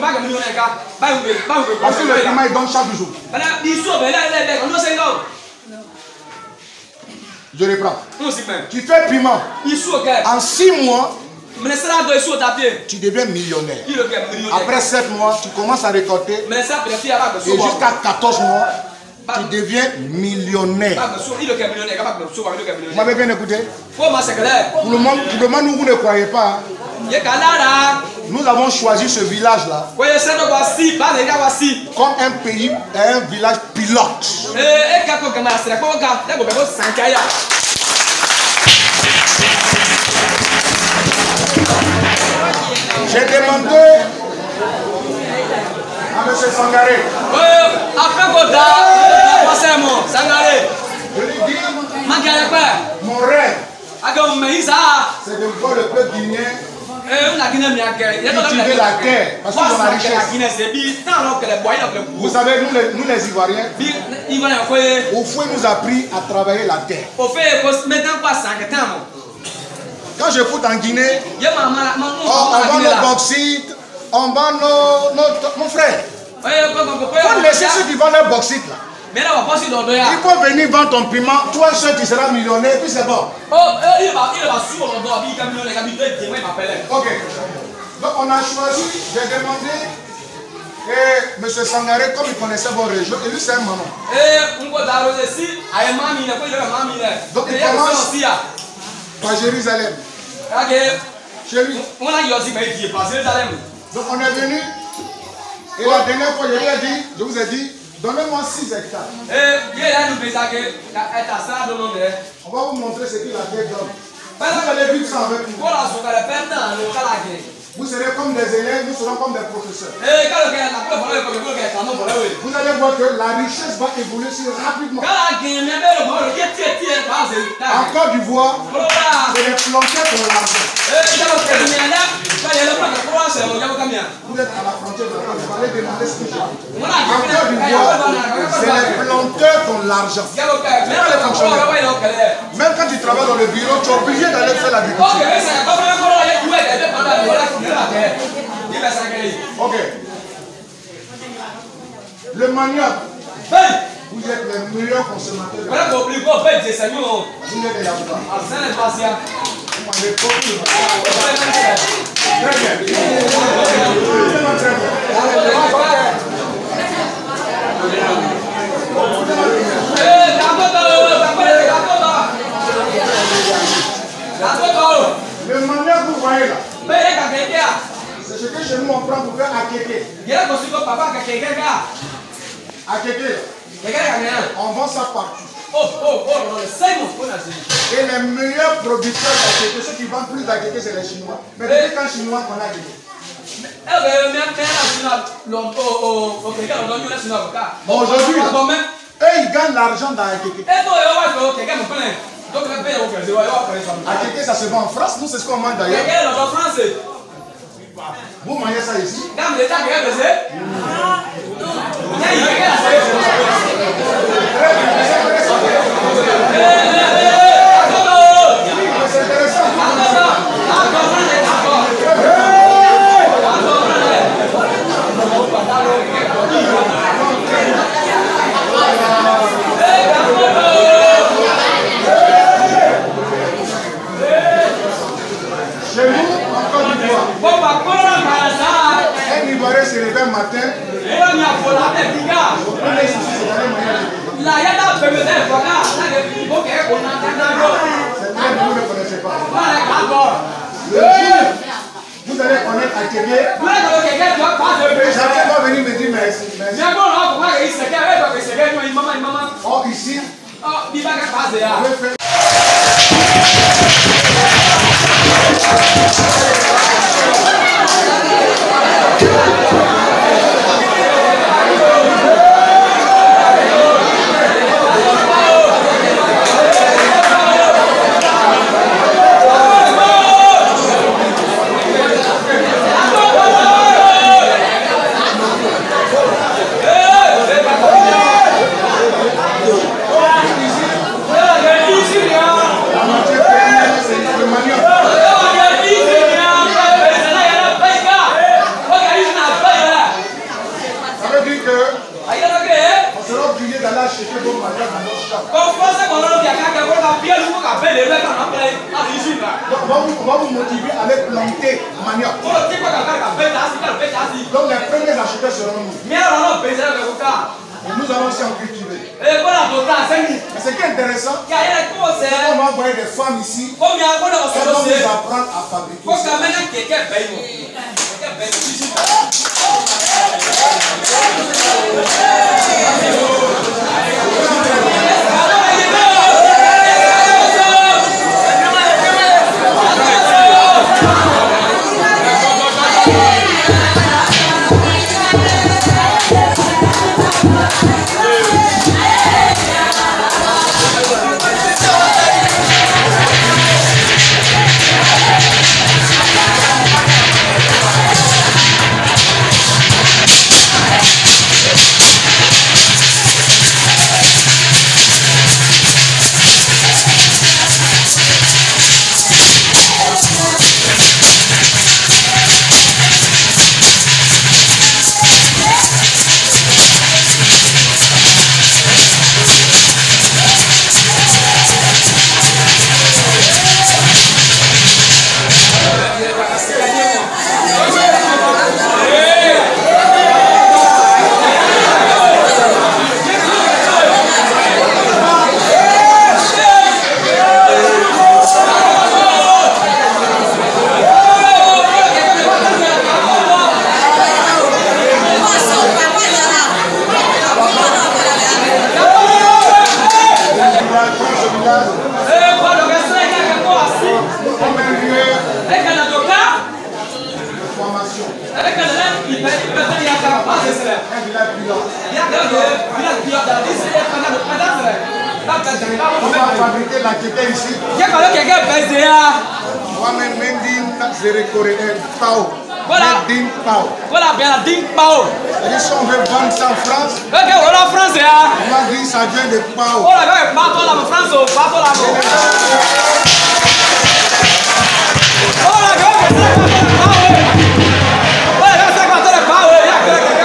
Parce que le piment il donne chaque jour. Je reprends. Tu fais piment. En six mois, tu deviens millionnaire. Après sept mois, tu commences à récolter. Et jusqu'à quatorze mois, tu deviens millionnaire. Vous m'avez bien écouté? Pour le moment, pour le moment, nous, vous ne croyez pas. Hein? Nous avons choisi ce village-là comme un pays, un village pilote. J'ai demandé à M. Sangaré. Je lui dis, mon rêve, c'est de voir le peuple guinéen cultiver la terre, parce qu'ils ont la richesse. Vous savez, nous les, nous les Ivoiriens, Oufoué nous a appris à travailler la terre. Quand je foute en Guinée, on, on vend nos bauxites, on vend nos, nos, mon frère. Il faut laisser ceux qui vendent leur bauxite là. Il faut venir vendre ton piment, toi seul tu seras millionnaire, puis c'est bon. Ok. Donc on a choisi, j'ai demandé, et M. Sangaré, comme il connaissait vos régions, et lui c'est un maman. Donc il commence par Jérusalem. Chez lui. Donc on est venu, et la dernière fois je lui ai dit, je vous ai dit, donnez-moi six hectares. On va vous montrer ce que la terre donne. Vous allez vivre ça avec nous. Vous serez comme des élèves, nous serons comme des professeurs. Vous allez voir que la richesse va évoluer si rapidement. En Côte d'Ivoire, c'est les planteurs pour l'argent. Vous êtes à la frontière de la Côte d'Ivoire, allez demander ce que j'ai dit. En Côte d'Ivoire, c'est les planteurs pour l'argent. Même quand tu travailles dans le bureau, tu es obligé d'aller faire l'agriculture. Ok. Le manioc. Vous êtes les meilleurs consommateurs. Vous êtes des Yabouba. Très bien. Le manioc, vous voyez là. C'est ce que chez nous on prend pour faire akéké. Akéké, on vend ça partout. Et les meilleurs producteurs d'akéké, ceux qui vendent plus d'akéké, c'est les Chinois. Mais depuis quand Chinois qu'on a akéké? Aujourd'hui, eux ils gagnent l'argent dans l'akéké. Akéké, ça se vend en France, nous c'est ce qu'on mange d'ailleurs. Vous mangez ça ici? Chez nous, en Côte d'Ivoire, un Ivoirien se réveille un matin. C'est très vous ne connaissez pas. Le jour, vous allez connaître Akébé. Chacun va venir me dire merci. Oh, ici. On va vous motiver à aller planter manioc. Donc les premiers acheteurs seront nous. Et nous allons aussi en cultiver. Mais ce qui est intéressant, on va envoyer des femmes ici. Elles vont nous apprendre à fabriquer. On va fabriquer la kéké ici. Moi-même, Mendin, Zérécoréen, Pao. Voilà. Mendin, Pao. Voilà, bien la ding Pao. Et si on veut vendre ça en France, Ok, voilà, France, hein. on va dire ça vient de Pao. Oh là, ben, pas toi là, France, pas toi là. Oh là, ben, c'est ça, Pao. Voilà, c'est ça, Pao, Pao. Il y a quelqu'un qui a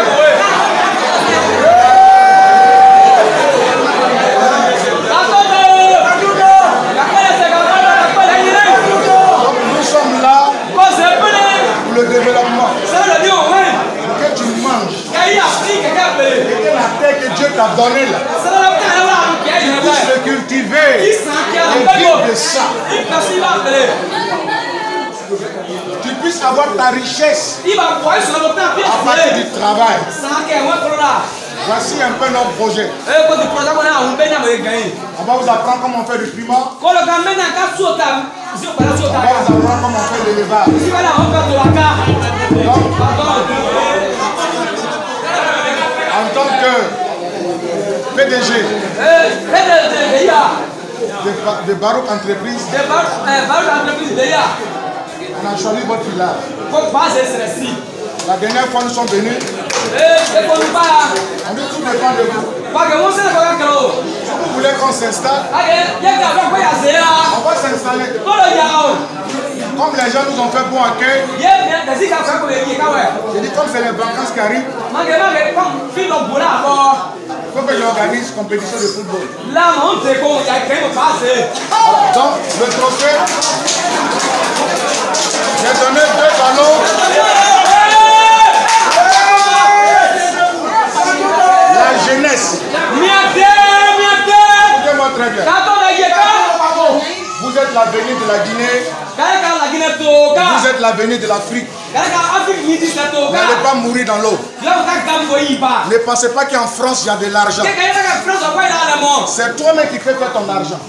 Nous sommes là pour le développement. Que tu manges. Et que la terre que Dieu t'a donnée là, tu puisses le cultiver et vivre de ça. Tu puisses avoir ta richesse à partir du travail. Voici un peu notre projet. On va vous apprendre comment on fait du piment. On va vous apprendre comment on fait de l'élevage. En tant que P D G de, de Baroque Entreprise, on a choisi votre village. La dernière fois nous sommes venus, on dit tout dépend de vous. Si vous voulez qu'on s'installe, on va s'installer. Comme les gens nous ont fait bon accueil, j'ai dit comme c'est les vacances qui arrivent, il faut que j'organise compétition de football. Donc le trophée, j'ai donné deux ballons. La jeunesse. Écoutez-moi très bien. Vous êtes l'avenir. de la Guinée. Vous êtes l'avenir de l'Afrique. N'allez pas mourir dans l'eau. Ne pensez pas qu'en France il y a de l'argent. C'est toi-même qui fais faire ton argent.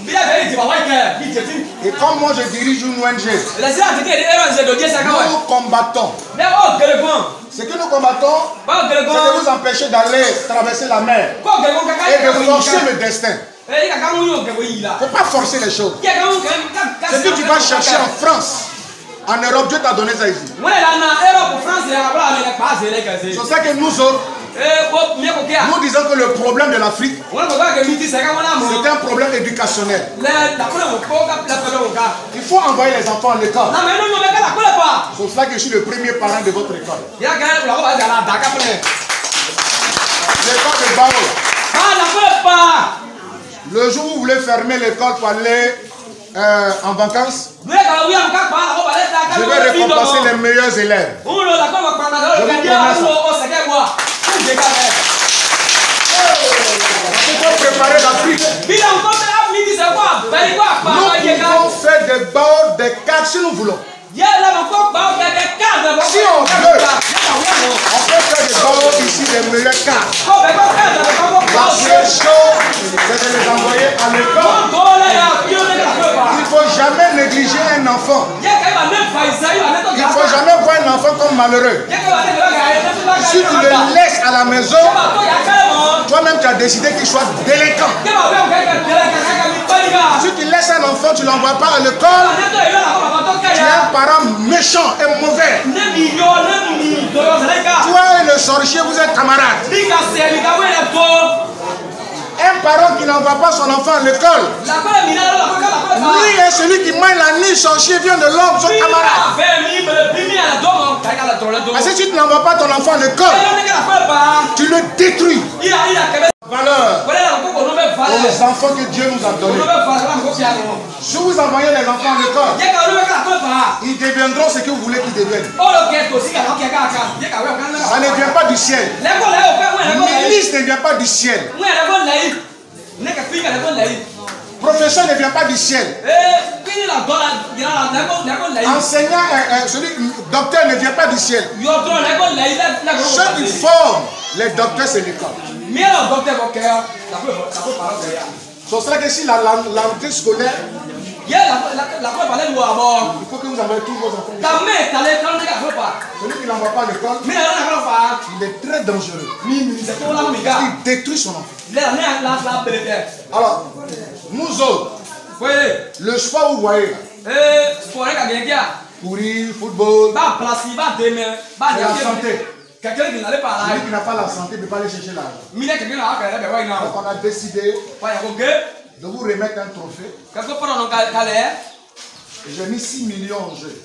Et comme moi je dirige une O N G, nous combattons. Ce que nous combattons, c'est de vous empêcher d'aller traverser la mer et de forcer le destin. Il ne faut pas forcer les choses. Ce que tu vas chercher en France, en Europe, Dieu t'a donné ça ici. C'est ça que nous autres, nous disons que le problème de l'Afrique, c'est un problème éducationnel. Il faut envoyer les enfants à l'école. C'est pour ça que je suis le premier parent de votre école. L'école de Bao. Le jour où vous voulez fermer l'école pour aller euh, en vacances, je vais récompenser les meilleurs élèves. Je vous Il faut préparer l'Afrique. Nous pouvons faire des baos, des cadres si nous voulons. Si on veut, on peut faire des baos ici, des meilleurs cadres. La seule chose, c'est de les envoyer à l'école. Il ne faut jamais négliger un enfant. Il ne faut jamais voir un enfant comme malheureux. Si tu le laisses à la maison, toi-même tu as décidé qu'il soit délinquant. Si tu laisses un enfant, tu ne l'envoies pas à l'école, tu es un parent méchant et mauvais. Toi et le sorcier, vous êtes camarades. Un parent qui n'envoie pas son enfant à l'école, lui est celui qui mange la nuit, sorcier vient de l'homme, son camarade. Parce que si tu n'envoies pas ton enfant à l'école, tu le détruis. Valeur aux enfants que Dieu nous a donnés. Si vous envoyez les enfants à l'école, ils deviendront ce que vous voulez qu'ils deviennent. Ça ne vient pas du ciel. Ministre ne vient pas du ciel. Professeur ne vient pas du ciel. Enseignant, euh, celui, docteur ne vient pas du ciel. Ceux qui forment les docteurs, c'est l'école. C'est cela que si la rentrée scolaire, il faut que vous envoyez tous vos enfants. Celui qui n'envoie pas à l'école, il est très dangereux. Il détruit son enfant. Alors, nous autres, le choix vous voyez, courir, football, c'est la santé. Celui qui n'a pas la santé ne peut pas aller chercher l'argent. Donc on a décidé de vous remettre un trophée. J'ai mis six millions en jeu.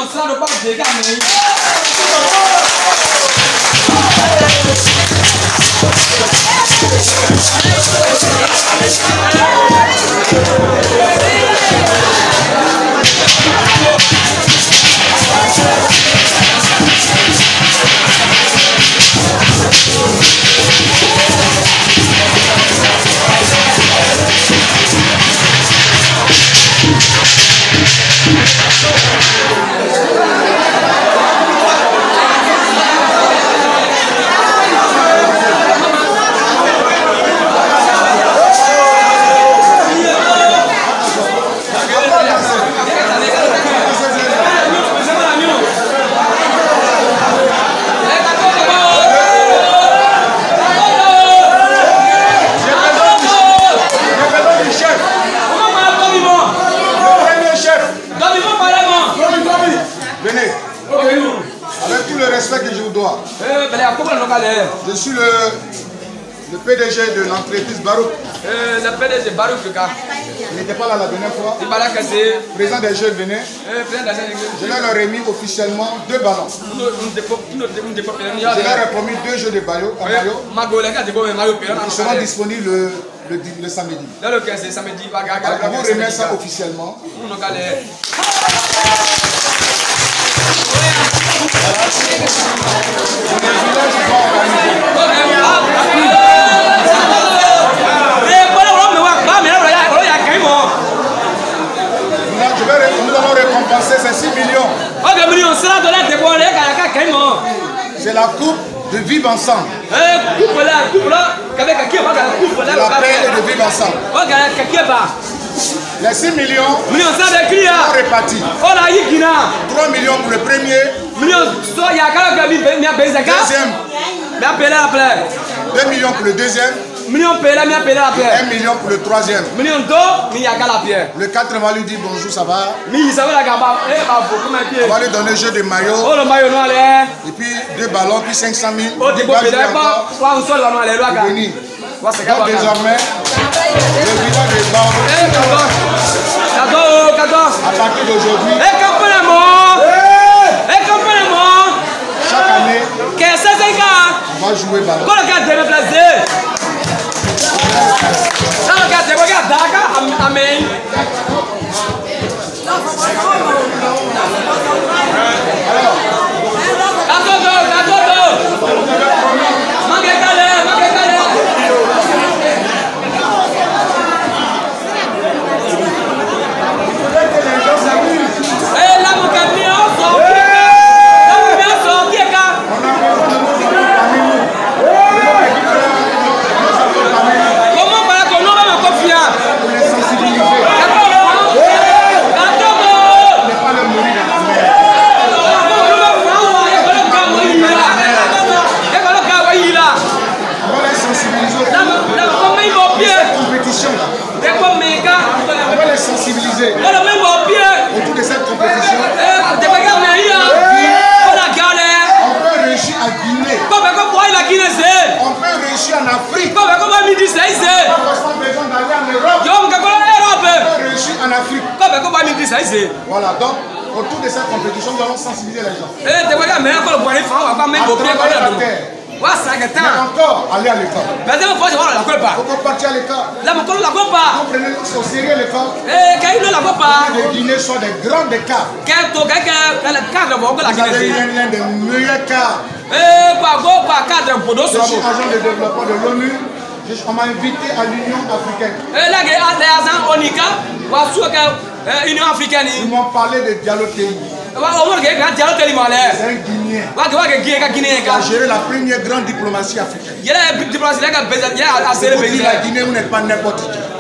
Je suis le, le P D G de l'entreprise Barouk. Euh, le P D G Barouk, le gars. Il n'était pas là la dernière fois. Il là c'est président des Jeux Bénin. Je leur ai remis officiellement deux ballons. Je leur ai promis deux jeux de maillot. Ils seront disponibles le, le, le samedi. Alors, je vous remets ça officiellement. Je vais répondre. de vivre ensemble. L'appel est de vivre ensemble. Les six millions sont répartis. trois millions pour le premier. Deuxième. deux millions pour le deuxième. un million pour le troisième. Le quatre, on va lui dire bonjour, ça va. On va lui donner le jeu de maillot. Et puis deux ballons, puis cinq cent mille. Pour venir. Donc désormais, le bilan des banques, à partir d'aujourd'hui, chaque année, on va jouer ballon. Autour de cette compétition, on peut réussir à Guinée, on peut réussir en Afrique, on a besoin d'aller en Europe, on peut réussir en Afrique. Voilà, donc autour de cette compétition, nous allons sensibiliser les gens. Mais encore, aller à l'école. Il faut partir à l'école. Vous prenez au sérieux l'école. Les Guinéens sont des grands écarts. Vous avez l'un des meilleurs cas. Je suis agent de développement de l'ONU. On m'a invité à l'Union africaine. Ils m'ont parlé de dialogue. C'est un Guinéen qui a géré la première grande diplomatie africaine. La Guinée, vous n'êtes pas n'importe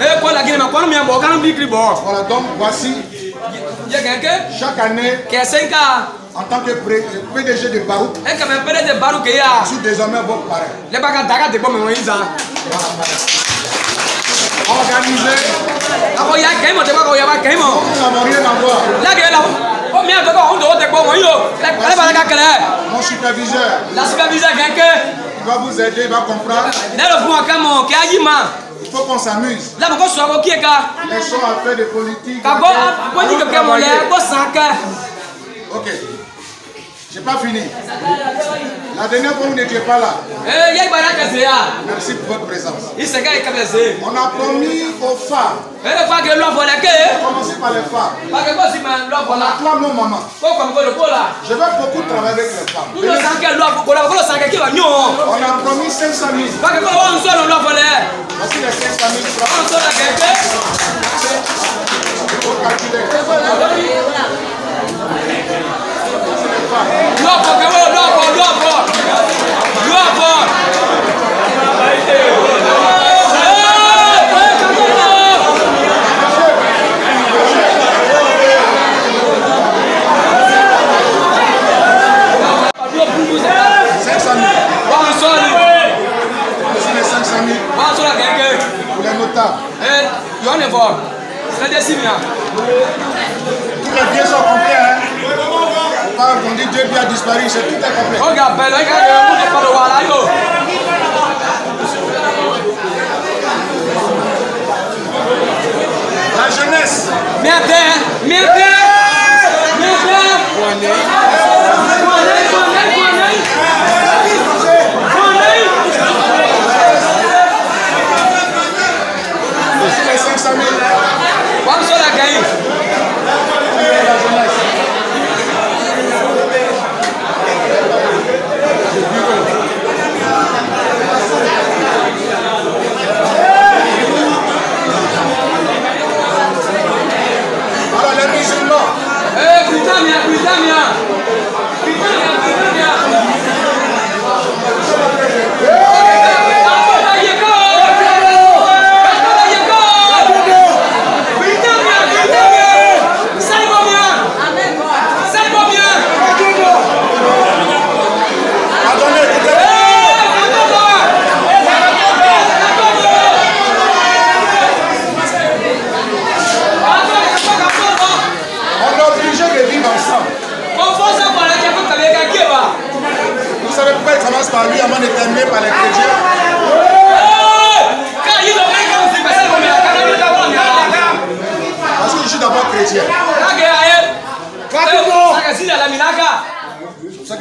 qui. Voilà, donc voici, chaque année, en tant que P D G de Barouk, je suis désormais votre parrain. Organisé. Nous n'avons rien à voir. Mon superviseur, il va vous aider, il va comprendre. Il faut qu'on s'amuse. Elles sont à faire des politiques. Ok. Je n'ai pas fini. La dernière fois, vous n'étiez pas là. Merci pour votre présence. On a promis aux femmes. On a commencé par les femmes. On acclame nos mamans. Je vais beaucoup travailler avec les femmes. On a promis cinq cent mille. Voici les cinq cent mille francs. Il faut calculer. cinq cent mille. Voici les cinq cent mille. Pour les notables. Tous les biens sont complets. Hein? Quand on dit deux biens a disparu, c'est tout est complet. La jeunesse. Voici les cinq cent mille. Alors les musulmans. Eh, putain, putain, putain, putain, putain, putain.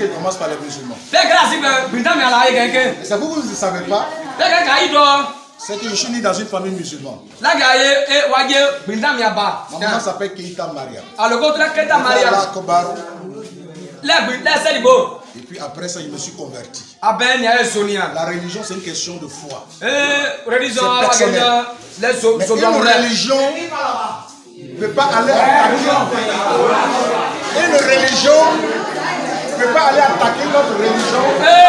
l'attaquer commence par les musulmans. C'est vous, vous ne savez pas. C'est que je suis né dans une famille musulmane. Ma maman s'appelle Keita Maria. Et puis après ça, je me suis converti. La religion, c'est une question de foi. C'est personnel. Mais une religion ne peut pas aller attaquer. Une religion ne peut pas aller attaquer notre religion.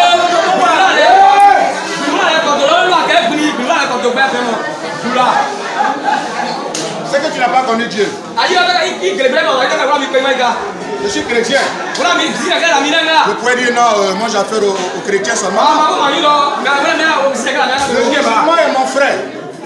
C'est que tu n'as pas connu Dieu. Je suis chrétien. Vous pouvez dire non, euh, moi j'ai affaire aux, aux chrétiens seulement. Le musulman est mon frère.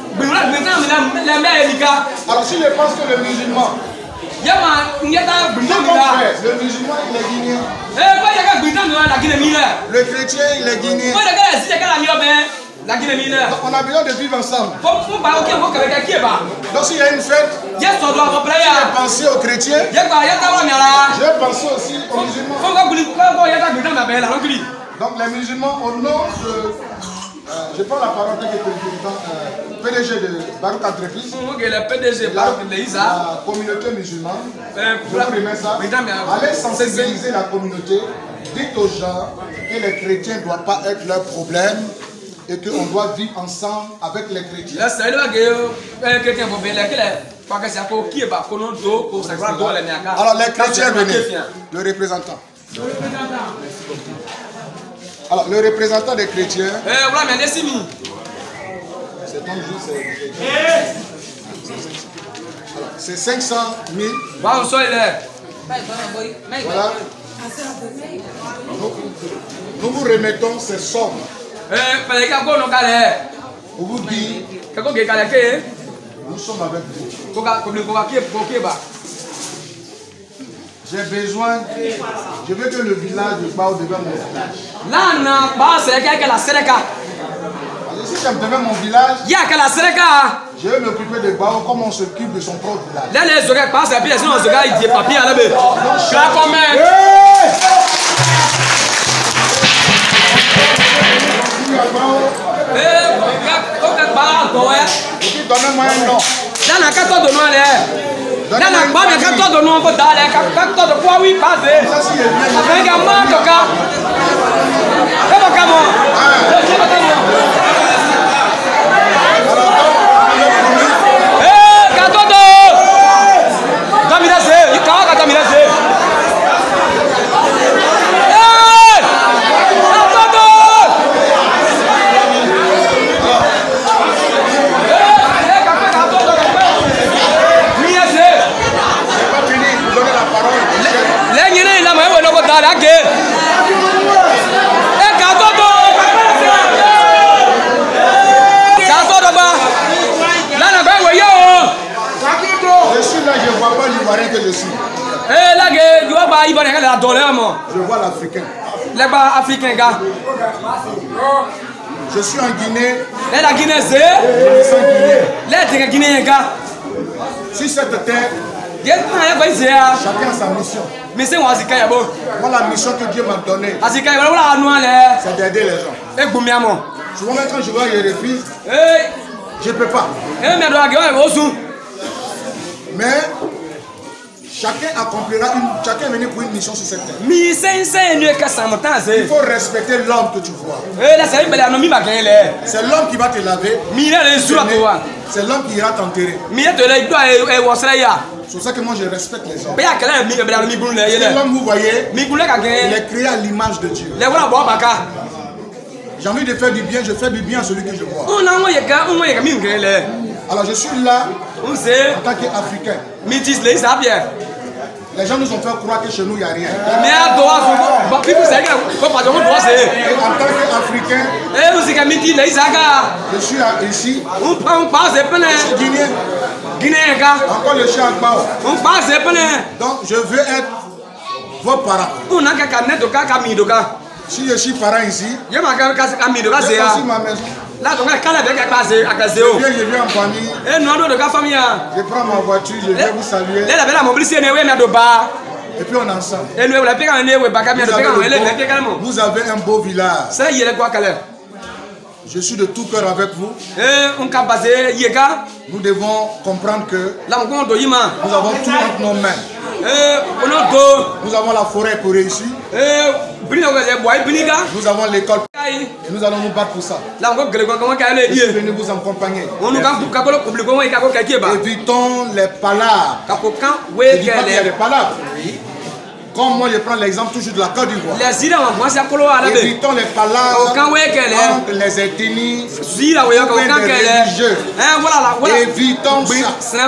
Alors si je pense que le musulman, c'est mon frère, le musulman il est guinéen. Le chrétien il est guinéen. Donc on a besoin de vivre ensemble. Donc s'il y a une fête, j'ai pensé aux chrétiens, j'ai pensé aussi aux musulmans. Donc les musulmans, au nom de... Euh, je prends la parole avec le président, euh, P D G de Barouk Entreprise, la, la communauté musulmane. Je vous remets ça. Allez sensibiliser la communauté. Dites aux gens que les chrétiens ne doivent pas être leur problème et qu'on doit vivre ensemble avec les chrétiens. Alors les chrétiens, venez. Le représentant. Le représentant. Alors, le représentant des chrétiens, c'est ton jour, c'est cinq cent mille. Voilà. Nous, nous vous remettons ces sommes. On vous dit, nous sommes avec vous. J'ai besoin, je veux que le village de Bao devienne mon village. Si je me deviens mon village, je vais m'occuper de Bao comme on s'occupe de son propre village. Donnez-moi un nom. Nana kwa me ka todo no ko dale ka ka todo kwa wi paze abenga mando ka eba kamo eba kamo eh ka todo kamira se ka ka kamira se eh ka todo Je suis là, je ne vois pas l'Ivoirien que je suis. Je vois l'Africain. Je suis en Guinée. Je me sens guinéen. Sur cette terre, chacun a sa mission. Moi, la mission que Dieu m'a donnée, c'est d'aider les gens. Souvent, quand je vois les refus, je ne peux pas. Mais chacun accomplira une, chacun est venu pour une mission sur cette terre. Il faut respecter l'homme que tu vois. C'est l'homme qui va te laver. C'est l'homme qui ira t'enterrer. C'est pour ça que moi je respecte les hommes. C'est l'homme, vous voyez, il est créé à l'image de Dieu. J'ai envie de faire du bien, je fais du bien à celui que je vois. Alors je suis là en tant qu'Africain. Les gens nous ont fait croire que chez nous il n'y a rien. Et en tant qu'Africain, je suis ici. Je suis guinéen. Encore le chien à Bao. Donc je veux être vos parents. Si je suis parent ici, je vais aussi ma maison. Je viens, je viens en famille. Je prends ma voiture, je viens vous saluer. Et puis on est ensemble. Et nous, la pire année, vous avez vous avez un beau village. Ça y est, quoi, Calais? Je suis de tout cœur avec vous. Nous devons comprendre que nous avons tout entre nos mains. Nous avons la forêt pour réussir. Nous avons l'école. Et nous allons nous battre pour ça. Je suis venu vous accompagner. Évitons les palabres. Je dis pas qu'il y a des palabres. Comme moi je prends l'exemple toujours de la Côte d'Ivoire. Évitons les palabres entre les ethnies ou les religieux. Évitons ça.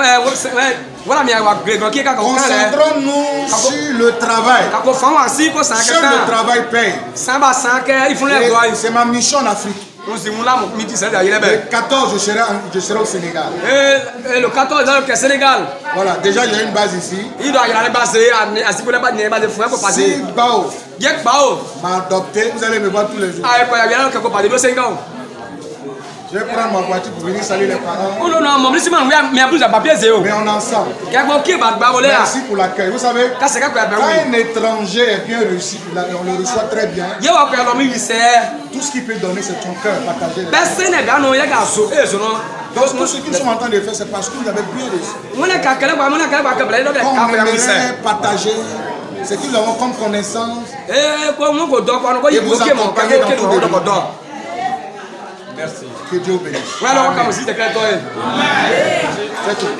Concentrons-nous sur le travail. Seul le travail paye. C'est ma mission en Afrique. Le quatorze, je serai, je serai au Sénégal. Et le quatorze, dans le Sénégal. Voilà, déjà il y a une base ici. Il doit y aller baser à si vous n'avez pas de frères pour passer. Si Bao m'a adopté, vous allez me voir tous les jours. Ah, il y a quelque part de cinq ans. Je vais prendre ma voiture pour venir saluer les parents. Oh non, non, mon monsieur, mais plus de papier, c'est où? Mais on est ensemble. Merci pour l'accueil. Vous savez, quand un étranger est bien réussi, on le reçoit très bien. Tout ce qu'il peut donner, c'est ton cœur, partager. Donc, tout ce qu'ils sont en train de faire, c'est parce que vous avez bien réussi. Comme on aimerait partager ce qu'ils ont comme connaissance. Et vous accompagner dans tout le monde. Merci. Que Dieu bénisse. Voilà, on va aussi déclarer toi. C'est tout.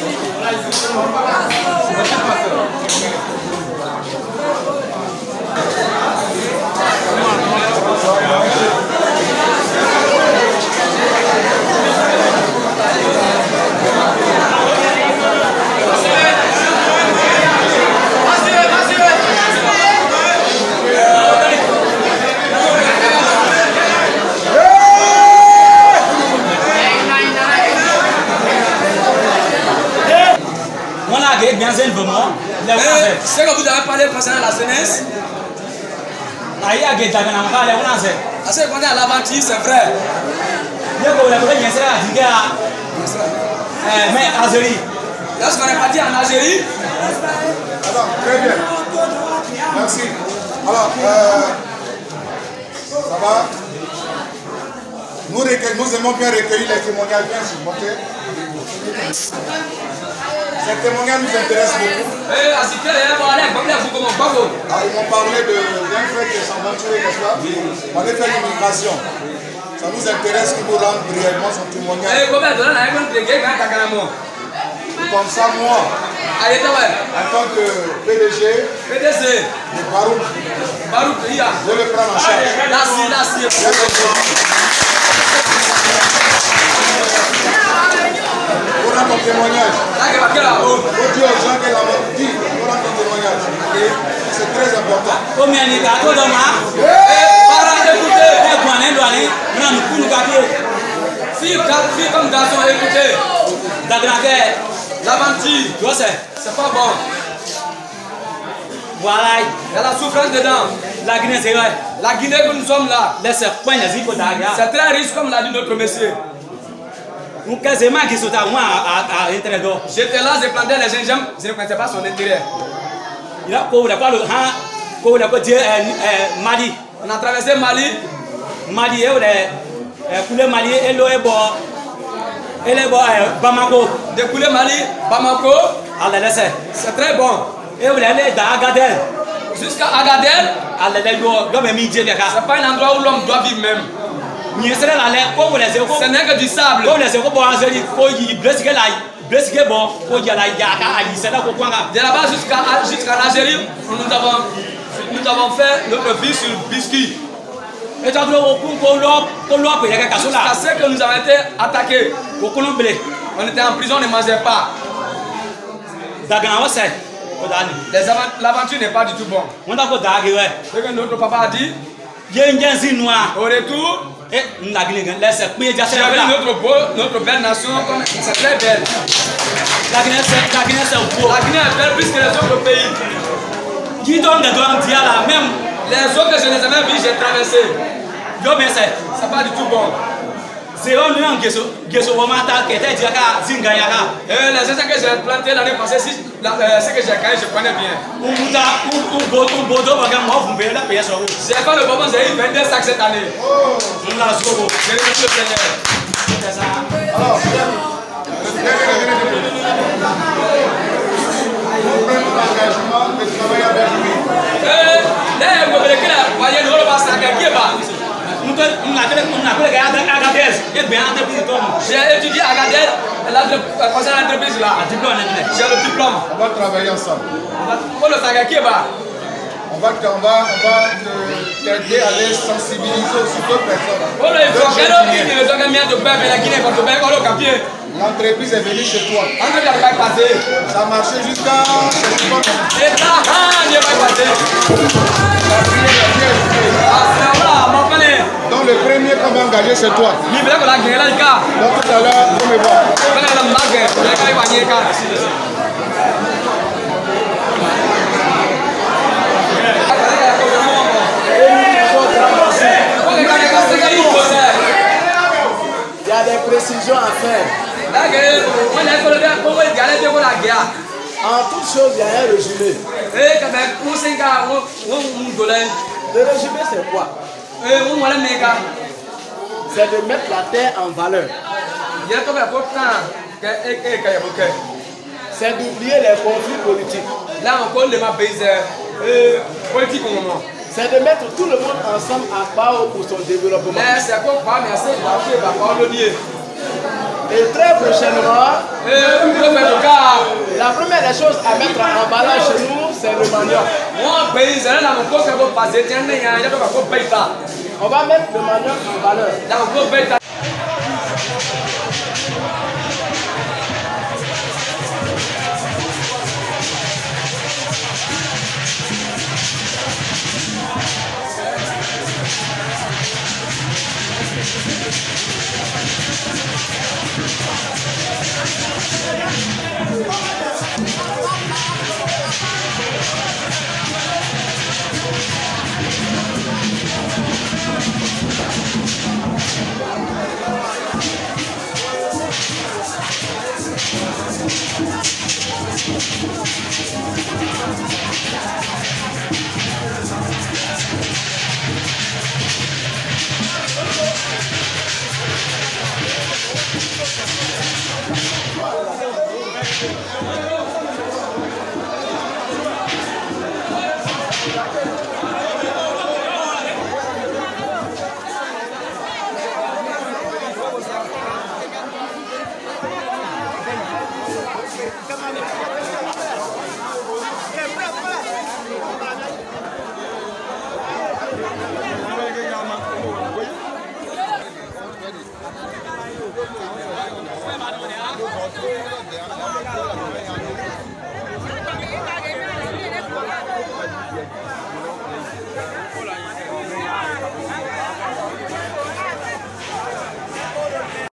C'est que vous avez parlé concernant la jeunesse. C'est qu'on est à l'aventure, c'est vrai. Mais Algérie. Lorsqu'on est parti en Algérie. Alors, très bien. Merci. Alors, euh, ça va? Nous, nous aimons bien recueillir les témoignages, bien sûr, ok? Ces témoignages nous intéressent beaucoup. Ah, ils m'ont parlé d'un frère qui est sans aventuré, n'est-ce pas? On a fait l'immigration. Ça nous intéresse qu'il nous rende brièvement son témoignage. Comme ça, moi, en tant que P D G de Barouk, je vais le prendre en charge. On a ton témoignage. On dit aux gens qu'elle a dit. On a ton témoignage. C'est très important. Combien de gâteaux dans ma fille comme garçon, écoutez. L'aventure, c'est pas bon. Voilà, il y a la souffrance dedans. La Guinée, c'est vrai. La Guinée que nous sommes là, c'est très riche comme l'a dit notre monsieur. J'étais là, j'ai planté les gingembre, je ne connaissais pas son intérêt. Il a Mali. On a traversé Mali. Mali, coulé Mali, et l'eau est bon. Et les Bamako. De couler Mali, Bamako. C'est très bon. Et vous allez dans Agadel. Jusqu'à Agadel. C'est pas un endroit où l'homme doit vivre même. Ce n'est que du sable. De là-bas jusqu'à jusqu'à l'Algérie, nous avons, nous avons fait notre vie sur biscuit. Jusqu'à ce que nous avons été attaqués. On était en prison, on ne mangeait pas. L'aventure n'est pas du tout bon. Ce que notre papa a dit. Au retour, notre, beau, notre belle nation, c'est très belle. La Guinée, la Guinée est belle plus que les autres pays. Les autres, je les ai même vus, j'ai traversé. C'est pas du tout bon. C'est un nom qui est Wamata qui était Diaka Zingayaka. Les essais que j'ai plantés l'année passée, ce que j'ai gagné, je connais bien. Un bodo, vous pouvez la payer sur vous. J'ai fait le moment, j'ai eu vingt-deux sacs cette année. Je l'ai assuré. Je l'ai remercié le Seigneur. C'est ça. Alors, vous prenez l'engagement de travailler avec lui. Eh, vous voyez que la voyez le rôle de ça qui est bas. J'ai étudié à Agadez, l'entreprise là. J'ai le diplôme. On va travailler ensemble. Pour le saga qui est bas. On va t'aider à les sensibiliser sur d'autres personnes. L'entreprise est venue chez toi. Ça a marché jusqu'à donc le premier qu'on va engager c'est toi. Donc tout à l'heure, vous me voir. Il y a des précisions à faire. En toute chose, il y a un résumé. Le résumé, c'est quoi? C'est de mettre la terre en valeur. C'est d'oublier les conflits politiques. Là encore, les politique au moment. C'est de mettre tout le monde ensemble à part pour son développement. Et très prochainement, la première des choses à mettre en valeur chez nous, c'est le manioc. On va mettre le manioc en valeur. Thank you.